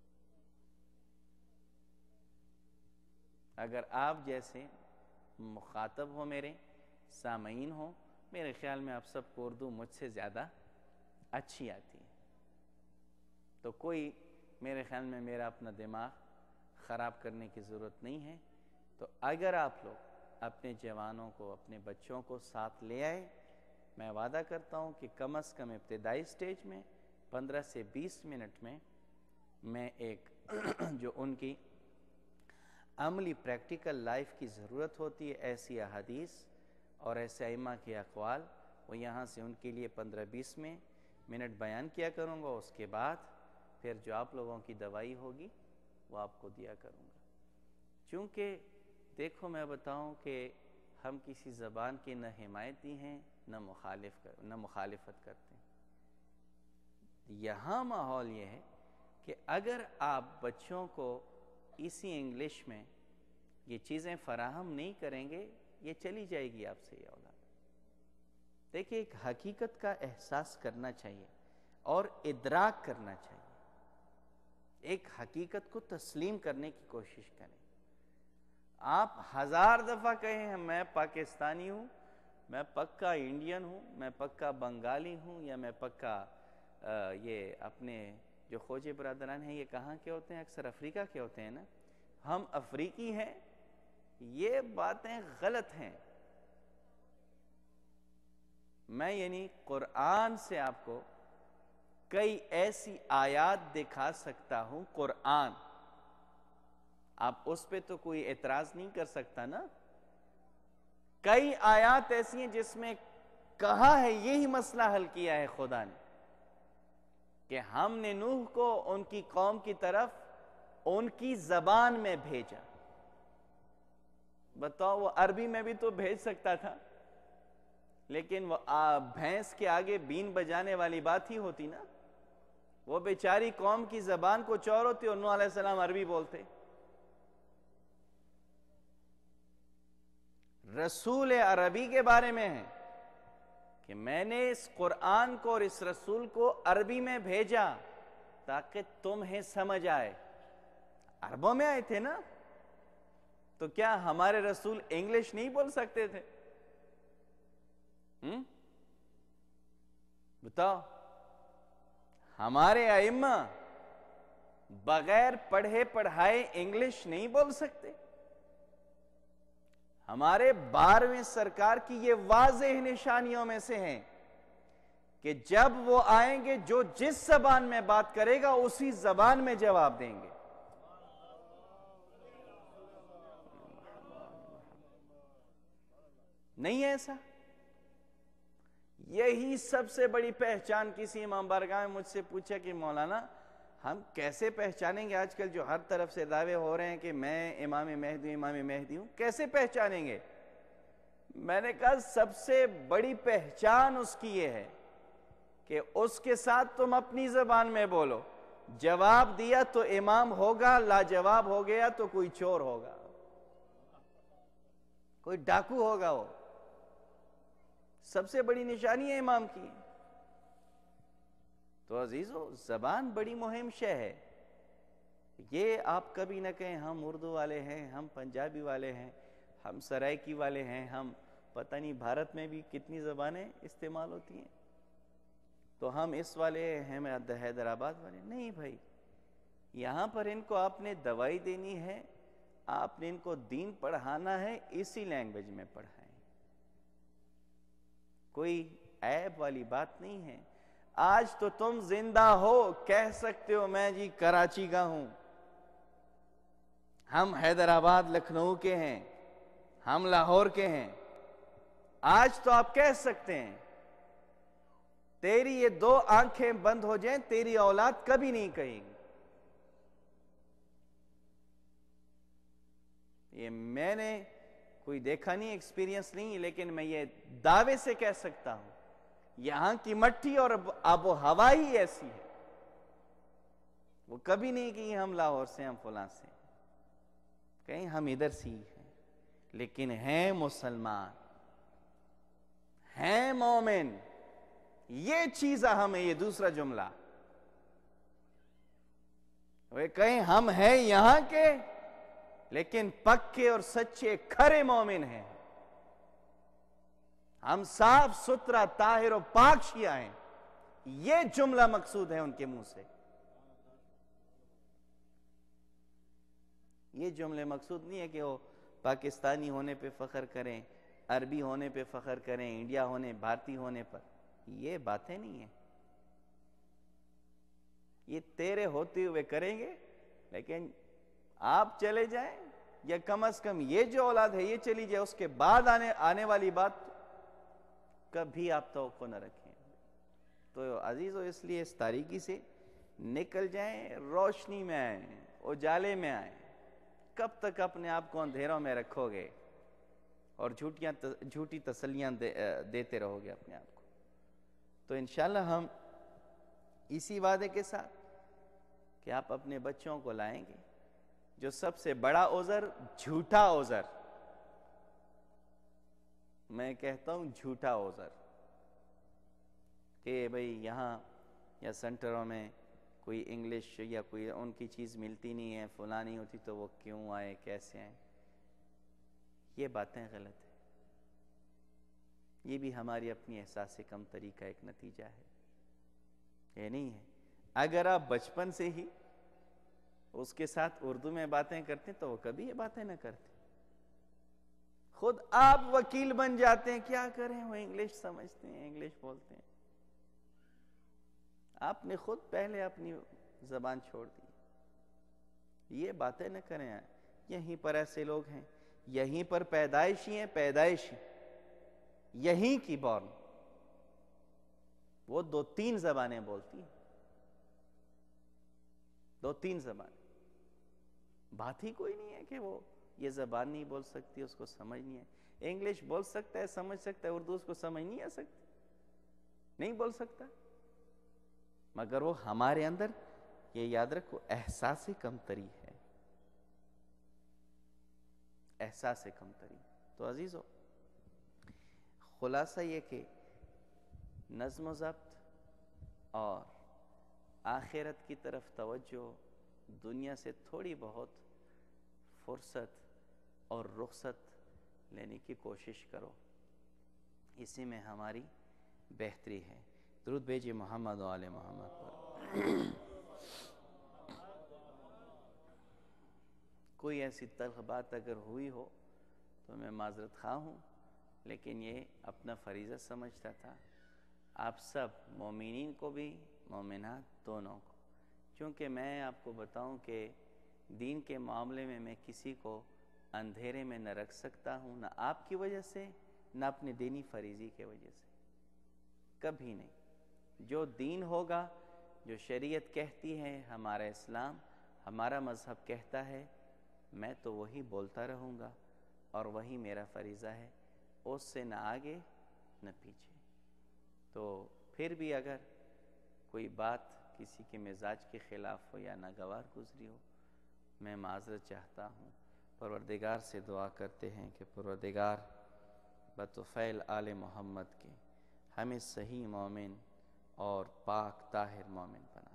اگر آپ جیسے مخاطب ہو، میرے سامعین ہوں، میرے خیال میں آپ سب کو اردو مجھ سے زیادہ اچھی آتی ہے. تو کوئی میرے خیال میں میرا اپنا دماغ خراب کرنے کی ضرورت نہیں ہے. تو اگر آپ لوگ اپنے جوانوں کو، اپنے بچوں کو ساتھ لے آئے، میں وعدہ کرتا ہوں کہ کم از کم ابتدائی سٹیج میں 15 سے 20 منٹ میں ایک جو ان کی عملی پریکٹیکل لائف کی ضرورت ہوتی ہے، ایسی احادیث اور ایسے ائمہ کے اقوال، وہ یہاں سے ان کے لیے 15-20 منٹ بیان کیا کروں گا. اس کے بعد پھر جو آپ لوگوں کی دوائی ہوگی وہ آپ کو دیا کروں گا. چونکہ دیکھو میں بتاؤں کہ ہم کسی زبان کے نہ حمایتی ہیں نہ مخالفت کرتے ہیں. یہاں ماحول یہ ہے کہ اگر آپ بچوں کو اسی انگلش میں یہ چیزیں فراہم نہیں کریں گے، یہ چلی جائے گی آپ سے یہ اولاد. دیکھیں ایک حقیقت کا احساس کرنا چاہیے اور ادراک کرنا چاہیے، ایک حقیقت کو تسلیم کرنے کی کوشش کریں۔ آپ 1000 دفعہ کہیں میں پاکستانی ہوں، میں پکا انڈین ہوں، میں پکا بنگالی ہوں، یا میں پکا یہ اپنے جو خوجے برادران ہیں یہ کہاں کے ہوتے ہیں؟ اکثر افریقہ کے ہوتے ہیں نا، ہم افریقی ہیں، یہ باتیں غلط ہیں۔ میں یعنی قرآن سے آپ کو کئی ایسی آیات دکھا سکتا ہوں، قرآن، آپ اس پہ تو کوئی اعتراض نہیں کر سکتا نا۔ کئی آیات ایسی ہیں جس میں کہا ہے، یہی مسئلہ حل کیا ہے خدا نے کہ ہم نے نوح کو ان کی قوم کی طرف ان کی زبان میں بھیجا۔ بتاؤ، وہ عربی میں بھی تو بھیج سکتا تھا، لیکن وہ بھینس کے آگے بین بجانے والی بات ہی ہوتی نا۔ وہ بیچاری قوم کی زبان کو چور ہوتی اور نوح علیہ السلام عربی بولتے۔ رسول عربی کے بارے میں ہے کہ میں نے اس قرآن کو اور اس رسول کو عربی میں بھیجا تاکہ تمہیں سمجھ آئے۔ عربوں میں آئے تھے نا، تو کیا ہمارے رسول انگلش نہیں بول سکتے تھے؟ بتاؤ، ہمارے ائمہ بغیر پڑھے پڑھائے انگلش نہیں بول سکتے؟ ہمارے 12ویں سرکار کی یہ واضح نشانیوں میں سے ہیں کہ جب وہ آئیں گے جو جس زبان میں بات کرے گا اسی زبان میں جواب دیں گے۔ نہیں ہے ایسا؟ یہی سب سے بڑی پہچان۔ کسی امام بارگاہ میں مجھ سے پوچھا کہ مولانا ہم کیسے پہچانیں گے، آج کل جو ہر طرف سے دعوے ہو رہے ہیں کہ میں امام مہدی ہوں، کیسے پہچانیں گے؟ میں نے کہا سب سے بڑی پہچان اس کی یہ ہے کہ اس کے ساتھ تم اپنی زبان میں بولو، جواب دیا تو امام ہوگا، لاجواب ہو گیا تو کوئی چور ہوگا، کوئی ڈاکو ہوگا۔ وہ سب سے بڑی نشانی ہے امام کی۔ تو عزیزو، زبان بڑی مہم شے ہے۔ یہ آپ کبھی نہ کہیں ہم اردو والے ہیں، ہم پنجابی والے ہیں، ہم سرائکی والے ہیں، ہم پتہ نہیں بھارت میں بھی کتنی زبانیں استعمال ہوتی ہیں، تو ہم اس والے ہیں، حیدرآباد والے نہیں۔ بھائی یہاں پر ان کو آپ نے دوائی دینی ہے، آپ نے ان کو دین پڑھانا ہے، اسی لینگویج میں پڑھائیں، کوئی عیب والی بات نہیں ہے۔ آج تو تم زندہ ہو، کہہ سکتے ہو میں جی کراچی کا ہوں، ہم حیدرآباد لکھنؤ کے ہیں، ہم لاہور کے ہیں۔ آج تو آپ کہہ سکتے ہیں، تیری یہ 2 آنکھیں بند ہو جائیں تیری اولاد کبھی نہیں کہیں گی۔ یہ میں نے کوئی دیکھا نہیں، ایکسپیرینس نہیں، لیکن میں یہ دعوے سے کہہ سکتا ہوں یہاں کی مٹی اور آب و ہوا ہی ایسی ہے۔ وہ کبھی نہیں کہ ہم لاہور سے، ہم فلاں سے، کہیں ہم ادھر سے ہی ہیں، لیکن ہیں مسلمان، ہیں مومن۔ یہ چیز اہم ہے۔ یہ دوسرا جملہ، وہ کہیں ہم ہیں یہاں کے لیکن پکے اور سچے کھرے مومن ہیں، ہم صاف ستھرا طاہر و پاک شیعہ ہیں۔ یہ جملہ مقصود ہے ان کے منہ سے۔ یہ جملے مقصود نہیں ہے کہ وہ پاکستانی ہونے پہ فخر کریں، عربی ہونے پہ فخر کریں، انڈیا ہونے، بھارتی ہونے پر، یہ باتیں نہیں ہیں۔ یہ تیرے ہوتے ہوئے کریں گے، لیکن آپ چلے جائیں، یا کم از کم یہ جو اولاد ہے یہ چلی جائے، اس کے بعد آنے والی بات کبھی آپ توقع نہ رکھیں۔ تو عزیزو، اس لیے اس تاریکی سے نکل جائیں، روشنی میں آئیں، اجالے میں آئیں۔ کب تک اپنے آپ کو اندھیروں میں رکھو گے اور جھوٹی تسلیاں دیتے رہو گے اپنے آپ کو؟ تو انشاءاللہ ہم اسی وعدے کے ساتھ کہ آپ اپنے بچوں کو لائیں گے، جو سب سے بڑا عذر جھوٹا عذر، میں کہتا ہوں جھوٹا عذر، کہ بھئی یہاں یا سینٹروں میں کوئی انگلش یا کوئی ان کی چیز ملتی نہیں ہے، فلاں نہیں ہوتی، تو وہ کیوں آئے، کیسے آئیں؟ یہ باتیں غلط ہیں۔ یہ بھی ہماری اپنی احساس کمتری کا ایک نتیجہ ہے، یہ نہیں ہے۔ اگر آپ بچپن سے ہی اس کے ساتھ اردو میں باتیں کرتے تو وہ کبھی یہ باتیں نہ کرتے۔ خود آپ وکیل بن جاتے ہیں، کیا کریں، وہ انگلش سمجھتے ہیں، انگلش بولتے ہیں۔ آپ نے خود پہلے اپنی زبان چھوڑ دی۔ یہ باتیں نہ کریں۔ یہیں پر ایسے لوگ ہیں، یہیں پر پیدائشی ہیں، پیدائشی یہیں کی بورن، وہ 2-3 زبانیں بولتی ہیں، 2-3 زبانیں۔ بات ہی کوئی نہیں ہے کہ وہ یہ زبان نہیں بول سکتی، اس کو سمجھ نہیں ہے۔ انگلش بول سکتا ہے، سمجھ سکتا ہے، اردو اس کو سمجھ نہیں آ سکتی، نہیں بول سکتا۔ مگر وہ ہمارے اندر، یہ یاد رکھو، احساس کمتری ہے، احساس کمتری۔ تو عزیزو، خلاصہ یہ کہ نظم و ضبط اور آخرت کی طرف توجہ، دنیا سے تھوڑی بہت فرصت اور رخصت لینے کی کوشش کرو، اسی میں ہماری بہتری ہے۔ درود بھیجیے محمد و آل محمد پر۔ کوئی ایسی تلخ بات اگر ہوئی ہو تو میں معذرت خواہ ہوں، لیکن یہ اپنا فریضہ سمجھتا تھا، آپ سب مومنین کو بھی، مومنات دونوں کو۔ چونکہ میں آپ کو بتاؤں کہ دین کے معاملے میں میں کسی کو اندھیرے میں نہ رکھ سکتا ہوں، نہ آپ کی وجہ سے، نہ اپنے دینی فریضی کی وجہ سے، کبھی نہیں۔ جو دین ہوگا، جو شریعت کہتی ہے، ہمارا اسلام، ہمارا مذہب کہتا ہے، میں تو وہی بولتا رہوں گا، اور وہی میرا فریضہ ہے، اس سے نہ آگے نہ پیچھے۔ تو پھر بھی اگر کوئی بات کسی کے مزاج کے خلاف ہو یا ناگوار گزری ہو، میں معذرت چاہتا ہوں۔ پروردگار سے دعا کرتے ہیں کہ پروردگار بطفیل آل محمد کے ہمیں صحیح مومن اور پاک طاہر مومن بنائے۔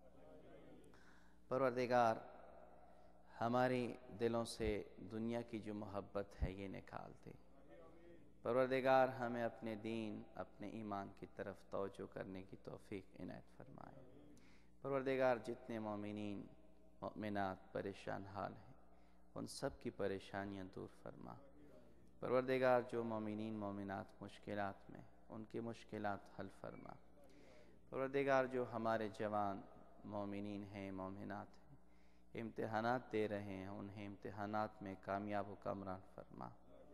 پروردگار ہمارے دلوں سے دنیا کی جو محبت ہے یہ نکال دے۔ پروردگار ہمیں اپنے دین، اپنے ایمان کی طرف توجہ کرنے کی توفیق عنایت فرمائے۔ پروردگار جتنے مومنین، مومنات پریشان حال ہیں، ان سب کی پریشانیاں دور فرما۔ پروردگار جو مومنین مومنات مشکلات میں، ان کی مشکلات حل فرما۔ پروردگار جو ہمارے جوان مومنین ہیں، مومنات ہیں، امتحانات دے رہے ہیں، انہیں امتحانات میں کامیاب و کامران فرما۔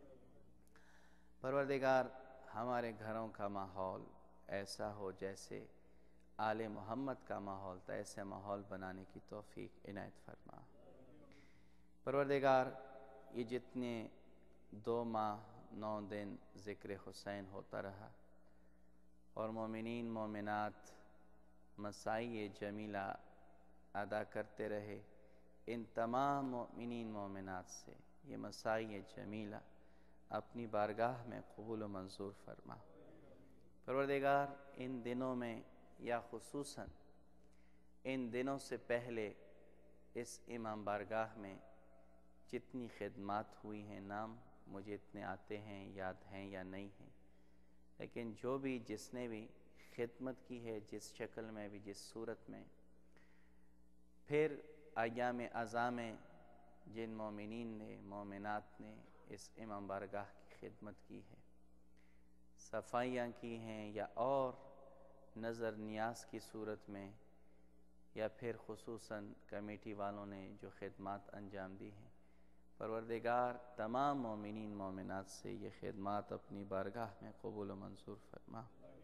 پروردگار ہمارے گھروں کا ماحول ایسا ہو جیسے آل محمد کا ماحول تھا، ایسے ماحول بنانے کی توفیق عنایت فرما۔ پروردگار یہ جتنے 2 ماہ 9 دن ذکر حسین ہوتا رہا اور مومنین مومنات مسائی جمیلہ ادا کرتے رہے، ان تمام مومنین مومنات سے یہ مسائی جمیلہ اپنی بارگاہ میں قبول و منظور فرما۔ پروردگار ان دنوں میں، یا خصوصاً ان دنوں سے پہلے، اس امام بارگاہ میں جتنی خدمات ہوئی ہیں، نام مجھے اتنے آتے ہیں، یاد ہیں یا نہیں ہیں، لیکن جو بھی جس نے بھی خدمت کی ہے، جس شکل میں بھی، جس صورت میں، پھر ایام ازاں میں جن مومنین نے، مومنات نے اس امام بارگاہ کی خدمت کی ہے، صفائیاں کی ہیں یا اور نظر نیاز کی صورت میں، یا پھر خصوصاً کمیٹی والوں نے جو خدمات انجام دی ہیں، پروردگار تمام مومنین مومنات سے یہ خدمات اپنی بارگاہ میں قبول و منظور فرما۔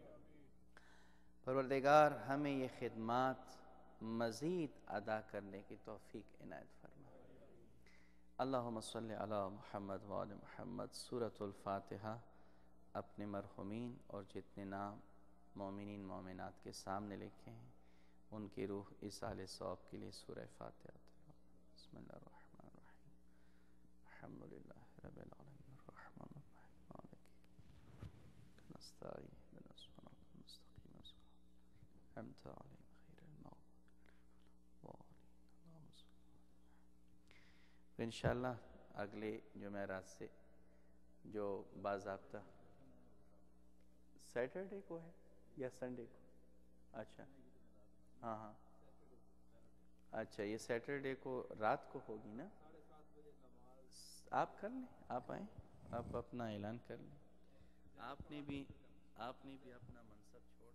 پروردگار ہمیں یہ خدمات مزید ادا کرنے کی توفیق عنایت فرما۔ اللہم صلی علی محمد و آل محمد۔ سورۃ الفاتحہ اپنے مرحومین اور جتنے نام مومنین مومنات کے سامنے لکھے ہیں، ان کی روح ایصال ثواب کے لیے سورہ فاتحہ۔ بسم اللہ الرحمن الرحیم، الحمدللہ رب العالمین الرحمن الرحیم مالک یوم الدین، نستعین اهدنا الصراط المستقیم أنعمت عليهم غير المغضوب عليهم. انشاءاللہ اگلے جمعرات سے جو باضابطہ سیٹرڈے کو ہے یا سنڈے کو؟ اچھا ہاں ہاں اچھا یہ سیٹرڈے کو رات کو ہوگی نا؟ آپ کر لیں، آپ آئیں، آپ اپنا اعلان کر لیں. آپ نے بھی اپنا منصب چھوڑ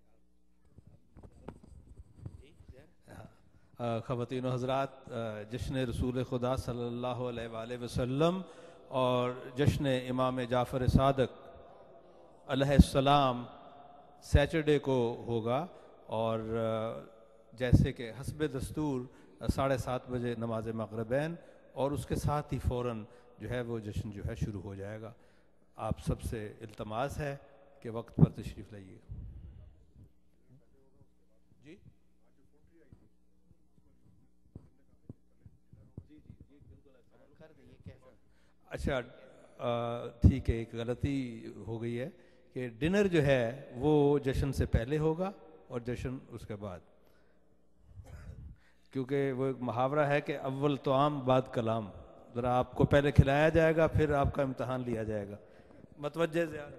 دیا ہے. خواتین و حضرات، جشن رسول خدا صلی اللہ علیہ وآلہ وسلم اور جشن امام جعفر صادق علیہ السلام سیٹرڈے کو ہوگا، اور جیسے کہ حسب دستور 7:30 بجے نماز مغربین، اور اس کے ساتھ ہی فوراً جو ہے وہ جشن جو ہے شروع ہو جائے گا. آپ سب سے التماس ہے کہ وقت پر تشریف لائیے. جی اچھا ٹھیک ہے، ایک غلطی ہو گئی ہے کہ ڈنر جو ہے وہ جشن سے پہلے ہوگا اور جشن اس کے بعد، کیونکہ وہ ایک محاورہ ہے کہ اول طعام بعد کلام. ذرا آپ کو پہلے کھلایا جائے گا، پھر آپ کا امتحان لیا جائے گا. متوجہ زیادہ.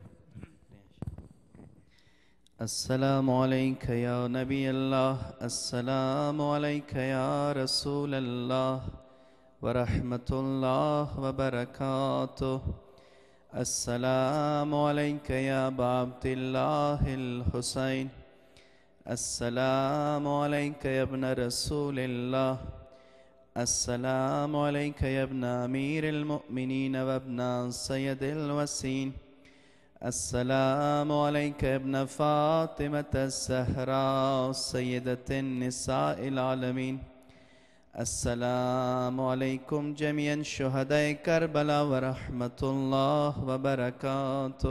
السلام علیکہ یا نبی اللہ، السلام علیکہ یا رسول اللہ ورحمۃ اللہ وبرکاتہ. السلام علیکہ یا ابا عبد اللہ الحسین، السلام علیکہ یا ابن رسول اللہ، السلام علیکہ یا ابن امیر المؤمنین و ابن سید الوسین، السلام علیکہ ابن فاطمة الزہراء سیدۃ النساء العالمین. السلام علیکم جمیعا شہداء کربلا ورحمۃ اللہ وبرکاتہ.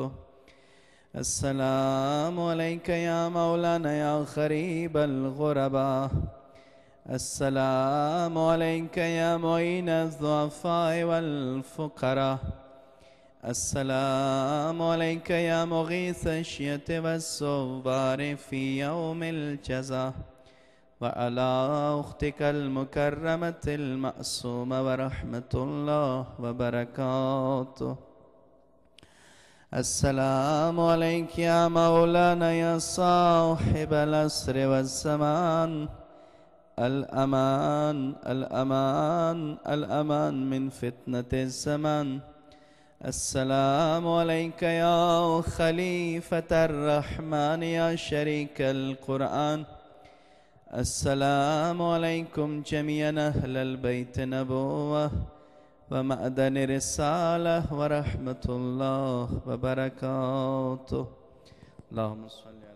السلام علیکہ یا مولانا یا غریب الغرباء، السلام علیکہ یا معین الضعفاء والفقراء، السلام علیکہ یا مغیث الشیعۃ والصبار فی یوم الجزا، وعلی اختک المکرمۃ المعصومہ ورحمۃ اللہ وبرکاتہ. السلام علیکہ یا مولانا یا صاحب العصر والزمان، الامان الامان الامان من فتنة الزمان. السلام علیکہ یا خلیفۃ الرحمن یا شریک القرآن. السلام علیکم جمیعا اہل البیت نبوہ ومعدن رسالہ ورحمۃ اللہ وبرکاتہ. اللہم صلی